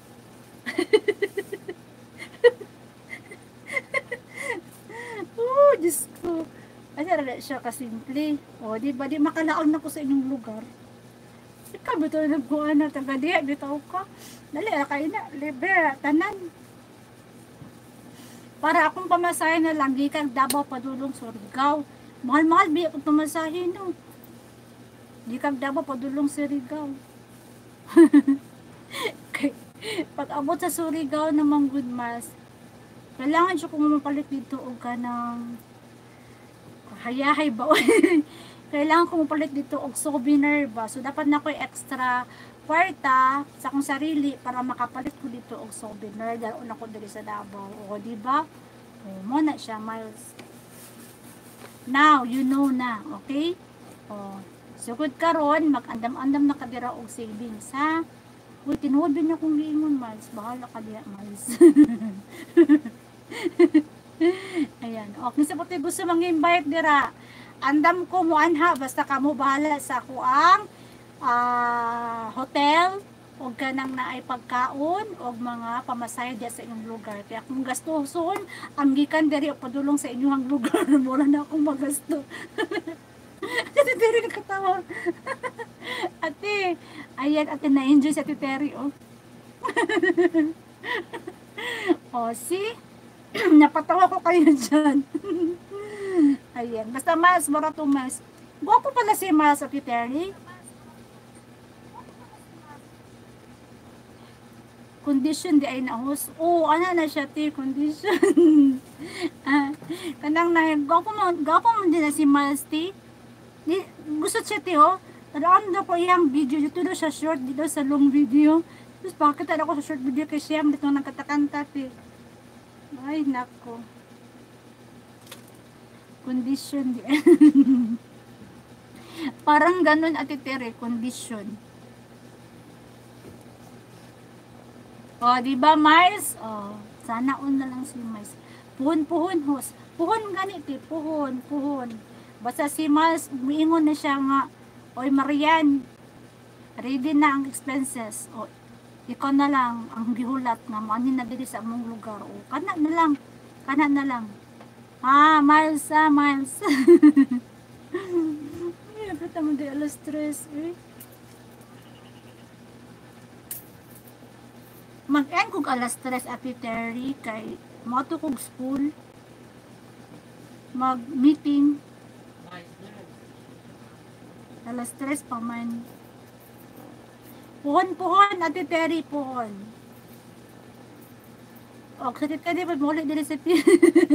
Oh, Diyos ko. Kasi rala siya kasimple. O, di ba? Di makalaon na ko sa inyong lugar. Ikaw, bito na nagkuhan na taga diya. Bitaw ka. Dali, kayo na. Libre, tanan. Para akong pamasahe na lang, gikan Davao padulong Surigao. Mahal-mahal biya kung pamasahe, no? Gikan Davao padulong Surigao. Pag abot sa Surigao namang good mas, kailangan siya kung mapalit dito o ka ng hayahay ba? Kailangan ko mapalit dito og souvenir ba? So, dapat na ko extra kwarta sa akong sarili para makapalit ko dito og souvenir dahil una ko dali sa Davao. O, diba? O, mo na siya, Miles. Now, you know na. Okay? O, sugod karon mag-andam-andam na kadira og savings, ha? Uy, tinuod din akong giingon, Miles. Bahala ka diya, Miles. Ayan. Okay, sa puti gusto mang-invite dira. Andam ko mo anha, basta kamo bahala sa ako ang uh, hotel o ganang naay pagkaon o mga pamasahe diya sa inyong lugar. Kaya kung gastuson, ang gikan diri o padulong sa inyong lugar, wala na akong magasto. Ate Terry nakatawa. Ate, ayan, ate na-enjoy sa Ate Terry, oh. O, see? Napatawa ko kayo dyan. Ayan, basta mas, mara to mas. Gwapo pala si Mas, Ate Terry. Condition di ay nahos. Oo, oh, ano na siya, te, condition. ah, kanang na, gwapo mo, gwapo mo din na si Mas, te. Di, gusto siya, te, oh. Tadaan na ko iyang video, dito na siya short, dito sa long video. Tapos bakit tadaan ko sa short video kay Siyam, dito nagkatakanta, te. Ay, nako. Condition di. Parang ganun, Ate Tere, condition. O, di ba, Miles? O, sana on na lang si Miles. Puhon, puhon, hos. Puhon ganit, eh. Puhon, puhon. Basta si Miles, umiingon na siya nga, oy, Marian, ready na ang expenses. O, ikaw na lang ang gihulat nga maanin na diri sa among lugar. O, kana na lang. Kana na lang. Ah, Miles, ah, Miles. Ay, bata mo di alas stress, eh. Mag-end kong alas stress, Ate Terry, kay moto kong school. Mag-meeting. Alas stress pa man. Puhon, puhon, Ate Terry, puhon. O, kasit ka di ba muli din sa ti.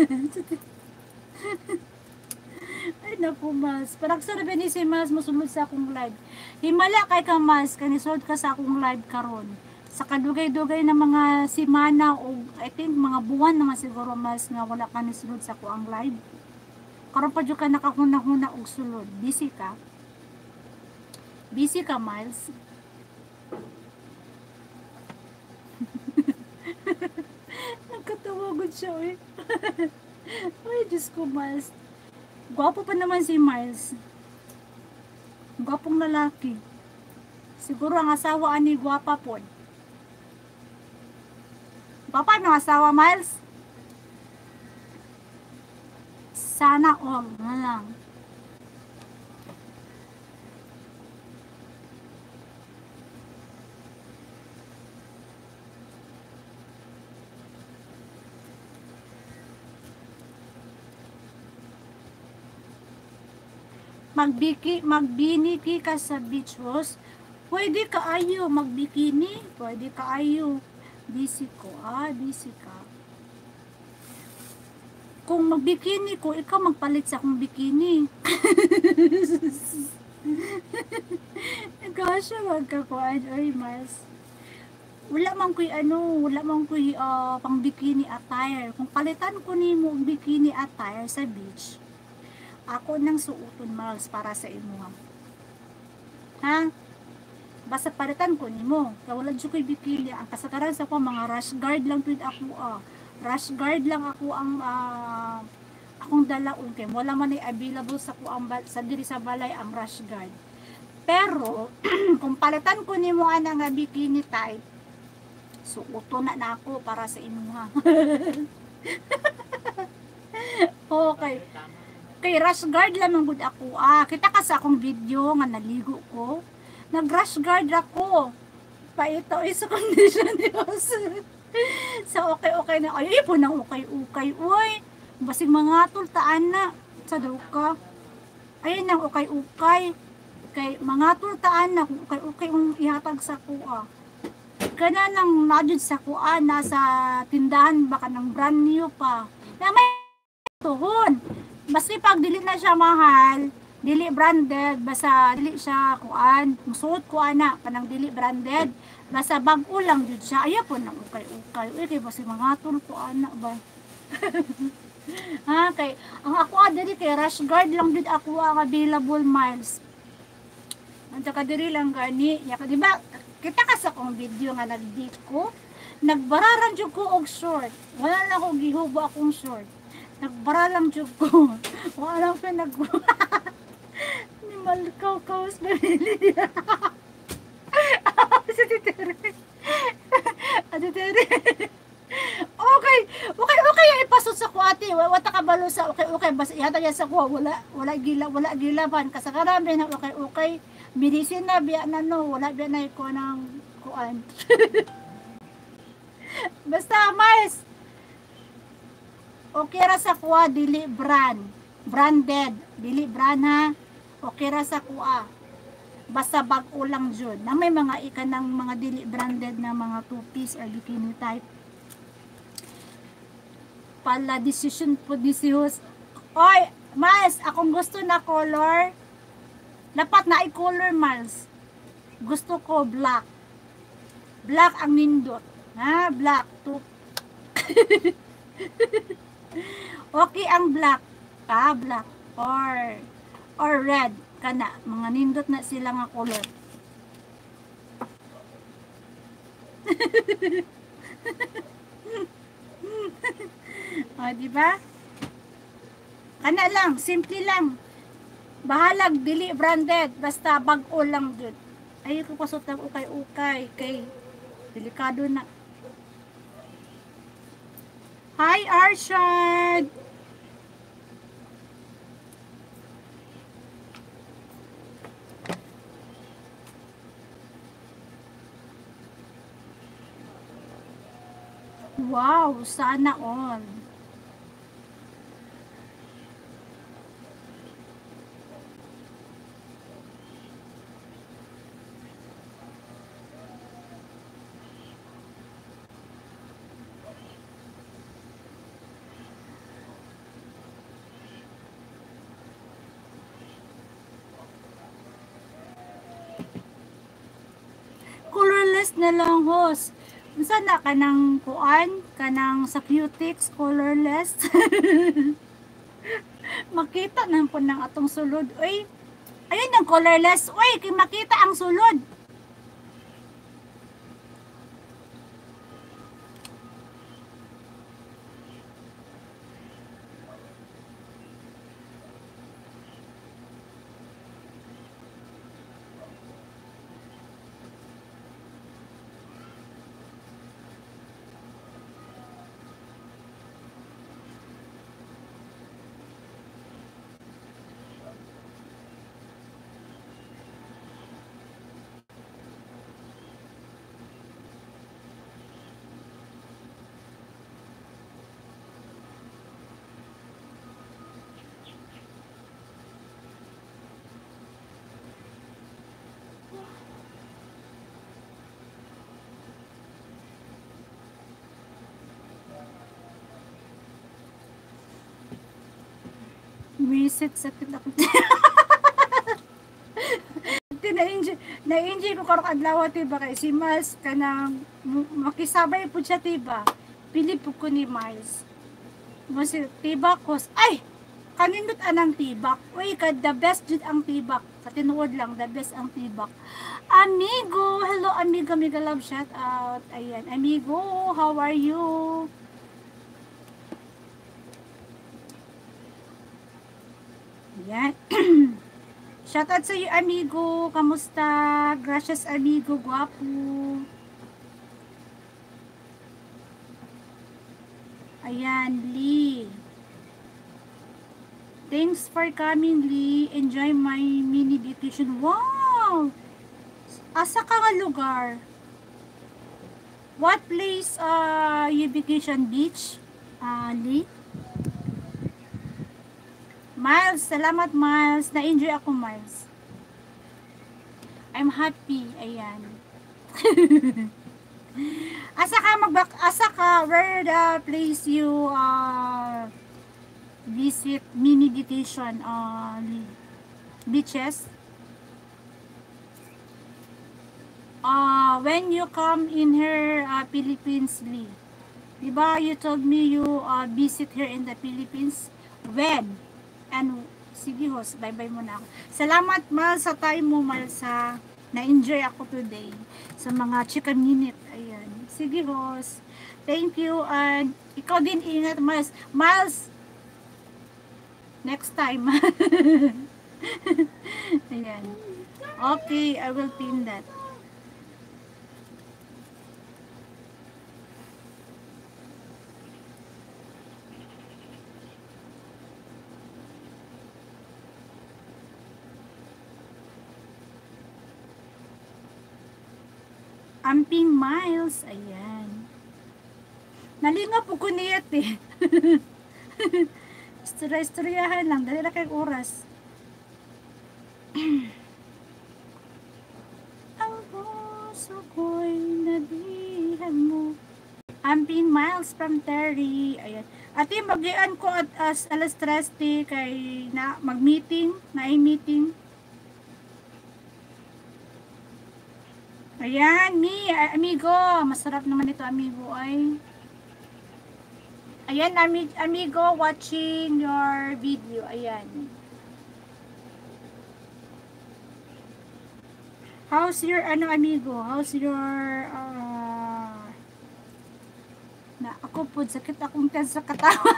Ay, naku, Mas. Parang sarap ni si Mas, masunod sa akong live. Himala kay ka, Mas, kanisunod ka sa akong live karon. Sa kadugay-dugay na mga simana o I think mga buwan naman siguro, Mas, nga wala ka nisunod sa akong live. Karon pa dyan ka nakahuna-huna og sulod. Busy ka. Busy ka, Miles. Nagkatawagod siya, eh. Ay, Diyos ko, Miles. Gwapo pa naman si Miles. Gwapong lalaki. Siguro ang asawa ani gwapa po. Gwapa ng asawa, Miles? Sana all na lang. Magbiki, magbiniki ka sa beach house, pwede ka ayo magbikini, pwede ka ayo. Busy ko, ah, busy ka. Kung magbikini ko, ikaw magpalit sa akong bikini. Gosh, wag ka ko, ay, Miles. Wala man ko'y ano, wala man ko'y uh, pang bikini attire. Kung palitan ko ni mo bikini attire sa beach, ako nang suoton, Miles, para sa imo. Ha? Basta palitan ko ni mo. Kaya wala dyan ko'y bikini. Ang kasagaran sa ko, mga rash guard lang tuwid ako. Ah. Rash guard lang ako ang uh, akong dalaon. Kaya wala man ay available sa ko ang, sa diri sa balay ang rash guard. Pero, kung palitan ko ni mo ang nga bikini type, suoton na na ako para sa imo, ha. Okay. Kay rash guard lang ang good ako. Ah, kita ka sa akong video nga naligo ko. Nag rash guard ako. Pa ito is condition ni Jose. Sa okay-okay na ay po nang ukay-ukay. Uy, basig mga tultaan na sa daw ka. Ayun nang ukay-ukay. Kay mga tultaan na kung ukay-ukay ang ihatag sa kuha. Kana nang najud sa kuha nasa tindahan baka ng brand new pa. Na may tuhon. Basta pag dili na siya mahal, dili branded, basta dili siya kuan, musuot ko ana kanang dili branded, basta bag-o lang jud siya. Aya po nang ukay-ukay. Uy kay basta mga tul ko ana ba. Ha kay ang ako diri kay Rush Guard lang jud ako ang available miles. Anto ka diri lang gani, ya di ba? Kita ka sa kong video nga nagdi ko, nagbararan jud ko og short. Wala lang ko gihubo akong short. Nagbara lang jud ko. Wala lang pa nag ni malkaw kaos na nili. Sa titere. Ate tere. Okay, okay, okay ipasot sa kuati. Wata ka balo sa okay, okay basta ihata yan sa kuha. Wala, wala gila, wala gilaban. Kasakarami na okay, okay. Bilisin na biya na no, wala biya na ko ng kuan. Basta mais. Okay ra sa kuha dili brand. Branded, dili brand ha. Okay ra sa kuha. Basta bag-o lang jud. Na may mga ikanang mga dili branded na mga two-piece or bikini type. Pala decision po disihos. Oy, mas akong gusto na color. Dapat na i-color miles. Gusto ko black. Black ang nindot. Ha, black to. Okay ang black. Ah, black or or red kana mga nindot na sila nga color. O, di ba? Kana lang, simple lang. Bahalag dili branded, basta bag-o lang jud. Ay ko pasot ng ukay-ukay kay delikado na. Hi Arshad. Wow, sana all. Colorless na lang host. Unsa na kanang kuan, kanang sa cutics colorless. Makita nang po ng atong sulod. Uy, ayun ang colorless. Uy, kay makita ang sulod. Visit sa kitak. na-enjoy na-enjoy ko karong adlaw tiba kay si Miles kanang makisabay pud siya tiba. Pili po ko ni Miles. Mo si tibak ko. Ay, kanindot anang tibak. Uy, ka the best jud ang tibak. Sa tinuod lang the best ang tibak. Amigo, hello amigo, mega love shout out. Ayan, amigo, how are you? Ayan. Shout out sa iyo, amigo. Kamusta? Gracias, amigo. Guwapo. Ayan, Lee. Thanks for coming, Lee. Enjoy my mini vacation. Wow! Asa ka nga lugar? What place uh, you vacation? Beach? Uh, Lee? Miles, salamat Miles. Na-enjoy ako Miles. I'm happy. Ayan. Asa ka magbak asa ka where the place you uh, visit mini vacation uh, beaches? Uh, when you come in here uh, Philippines, Lee. Diba you told me you uh, visit here in the Philippines? When? And sige host, bye-bye muna ako. Salamat Mal sa time mo Mal sa na-enjoy ako today sa mga chika minute. Ayan. Sige host. Thank you and ikaw din ingat Miles. Miles next time. Ayan. Okay, I will pin that. Amping Miles. Ayan. Nalinga po ko niyat eh. Istorya-istoryahan lang. Dali na kayong oras. Ang puso ko'y nadihan mo. Amping Miles from Terry. Ayan. Ati, mag-ian ko at as alas tres kay na mag-meeting. Na-meeting. Ayan, mi, amigo. Masarap naman ito, amigo, ay. Ayan, ami, amigo, watching your video. Ayan. How's your, ano, amigo? How's your, uh, na, ako po, sakit akong kan sa katawa.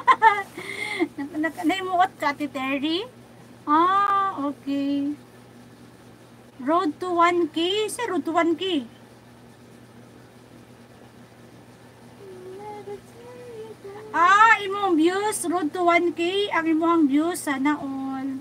Naimuot ka, Ate Terry? Ah, okay. Road to one K? Sa road to one K? Ah, imong views. Road to one K. Ang imong views. Sana all.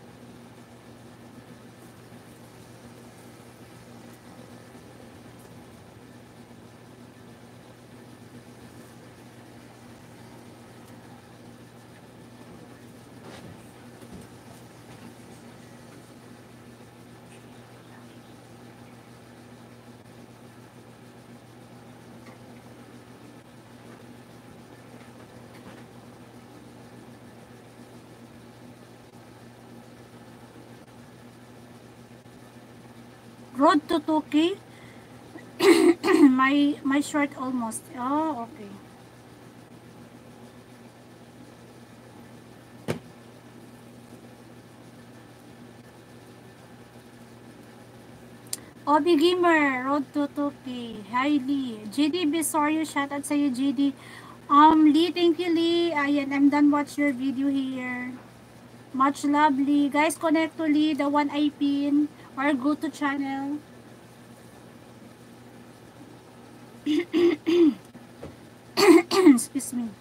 Road to two K? my my short almost. Oh, okay. Obi Gamer, road to two K. Hi Lee. J D Bisorio, shout out sa iyo J D. Um, Lee, thank you Lee. Ayan, I'm done watch your video here. Much love Lee. Guys, connect to Lee, the one I pin. Or go to channel. Excuse me.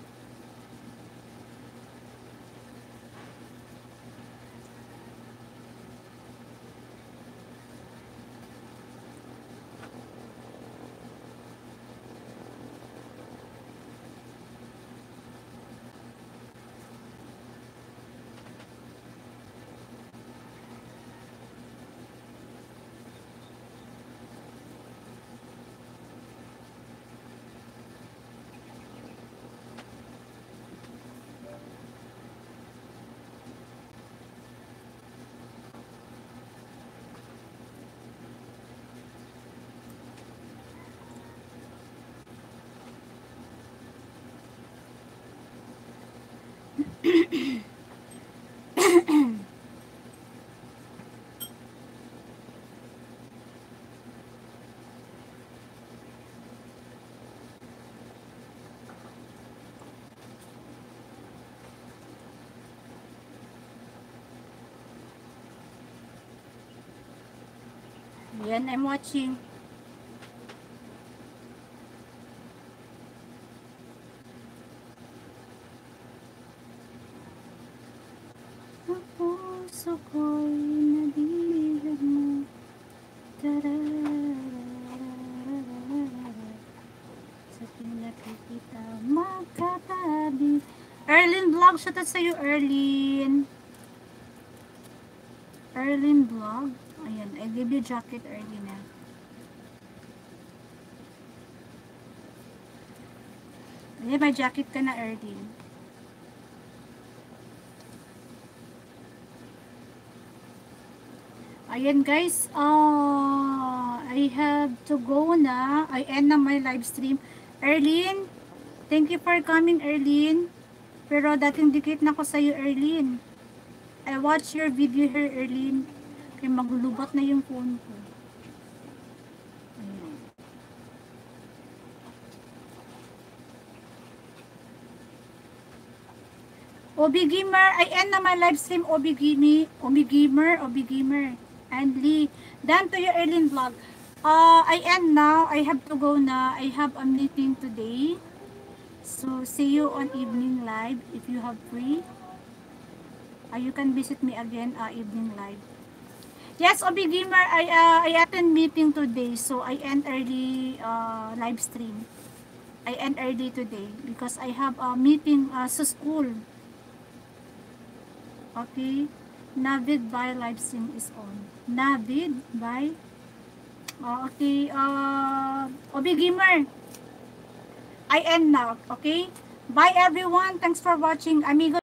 Yan, I'm watching. Ang puso ko'y nadihan mo. Tararararararara. vlog. Shoutout sa'yo, Erlyn. Erlyn vlog. Ayan, I give you jacket, Erlyn. Eh. Ayan, may jacket ka na, Erlyn. Ayan guys, uh, I have to go na. I end na my live stream. Erlyn, thank you for coming, Erlyn. Pero dating dikit na ko sa'yo, Erlyn. I watch your video here, Erlyn. Kaya maglulubat na yung phone ko. Ayan. Obi Gamer, I end na my live stream, Obi Gamer, Obi Gamer, Obi Gamer. And Lee, done to your Erlyn vlog. Uh, I end now. I have to go na. I have a meeting today. So, see you on evening live if you have free. Uh, you can visit me again uh, evening live. Yes, Obi Gamer, I, uh, I attend meeting today. So, I end early uh, live stream. I end early today because I have a meeting uh, sa school. Okay. Navid by live stream is on. Navid by uh, okay uh Obi Gamer, I end now. Okay, bye everyone, thanks for watching, amigo.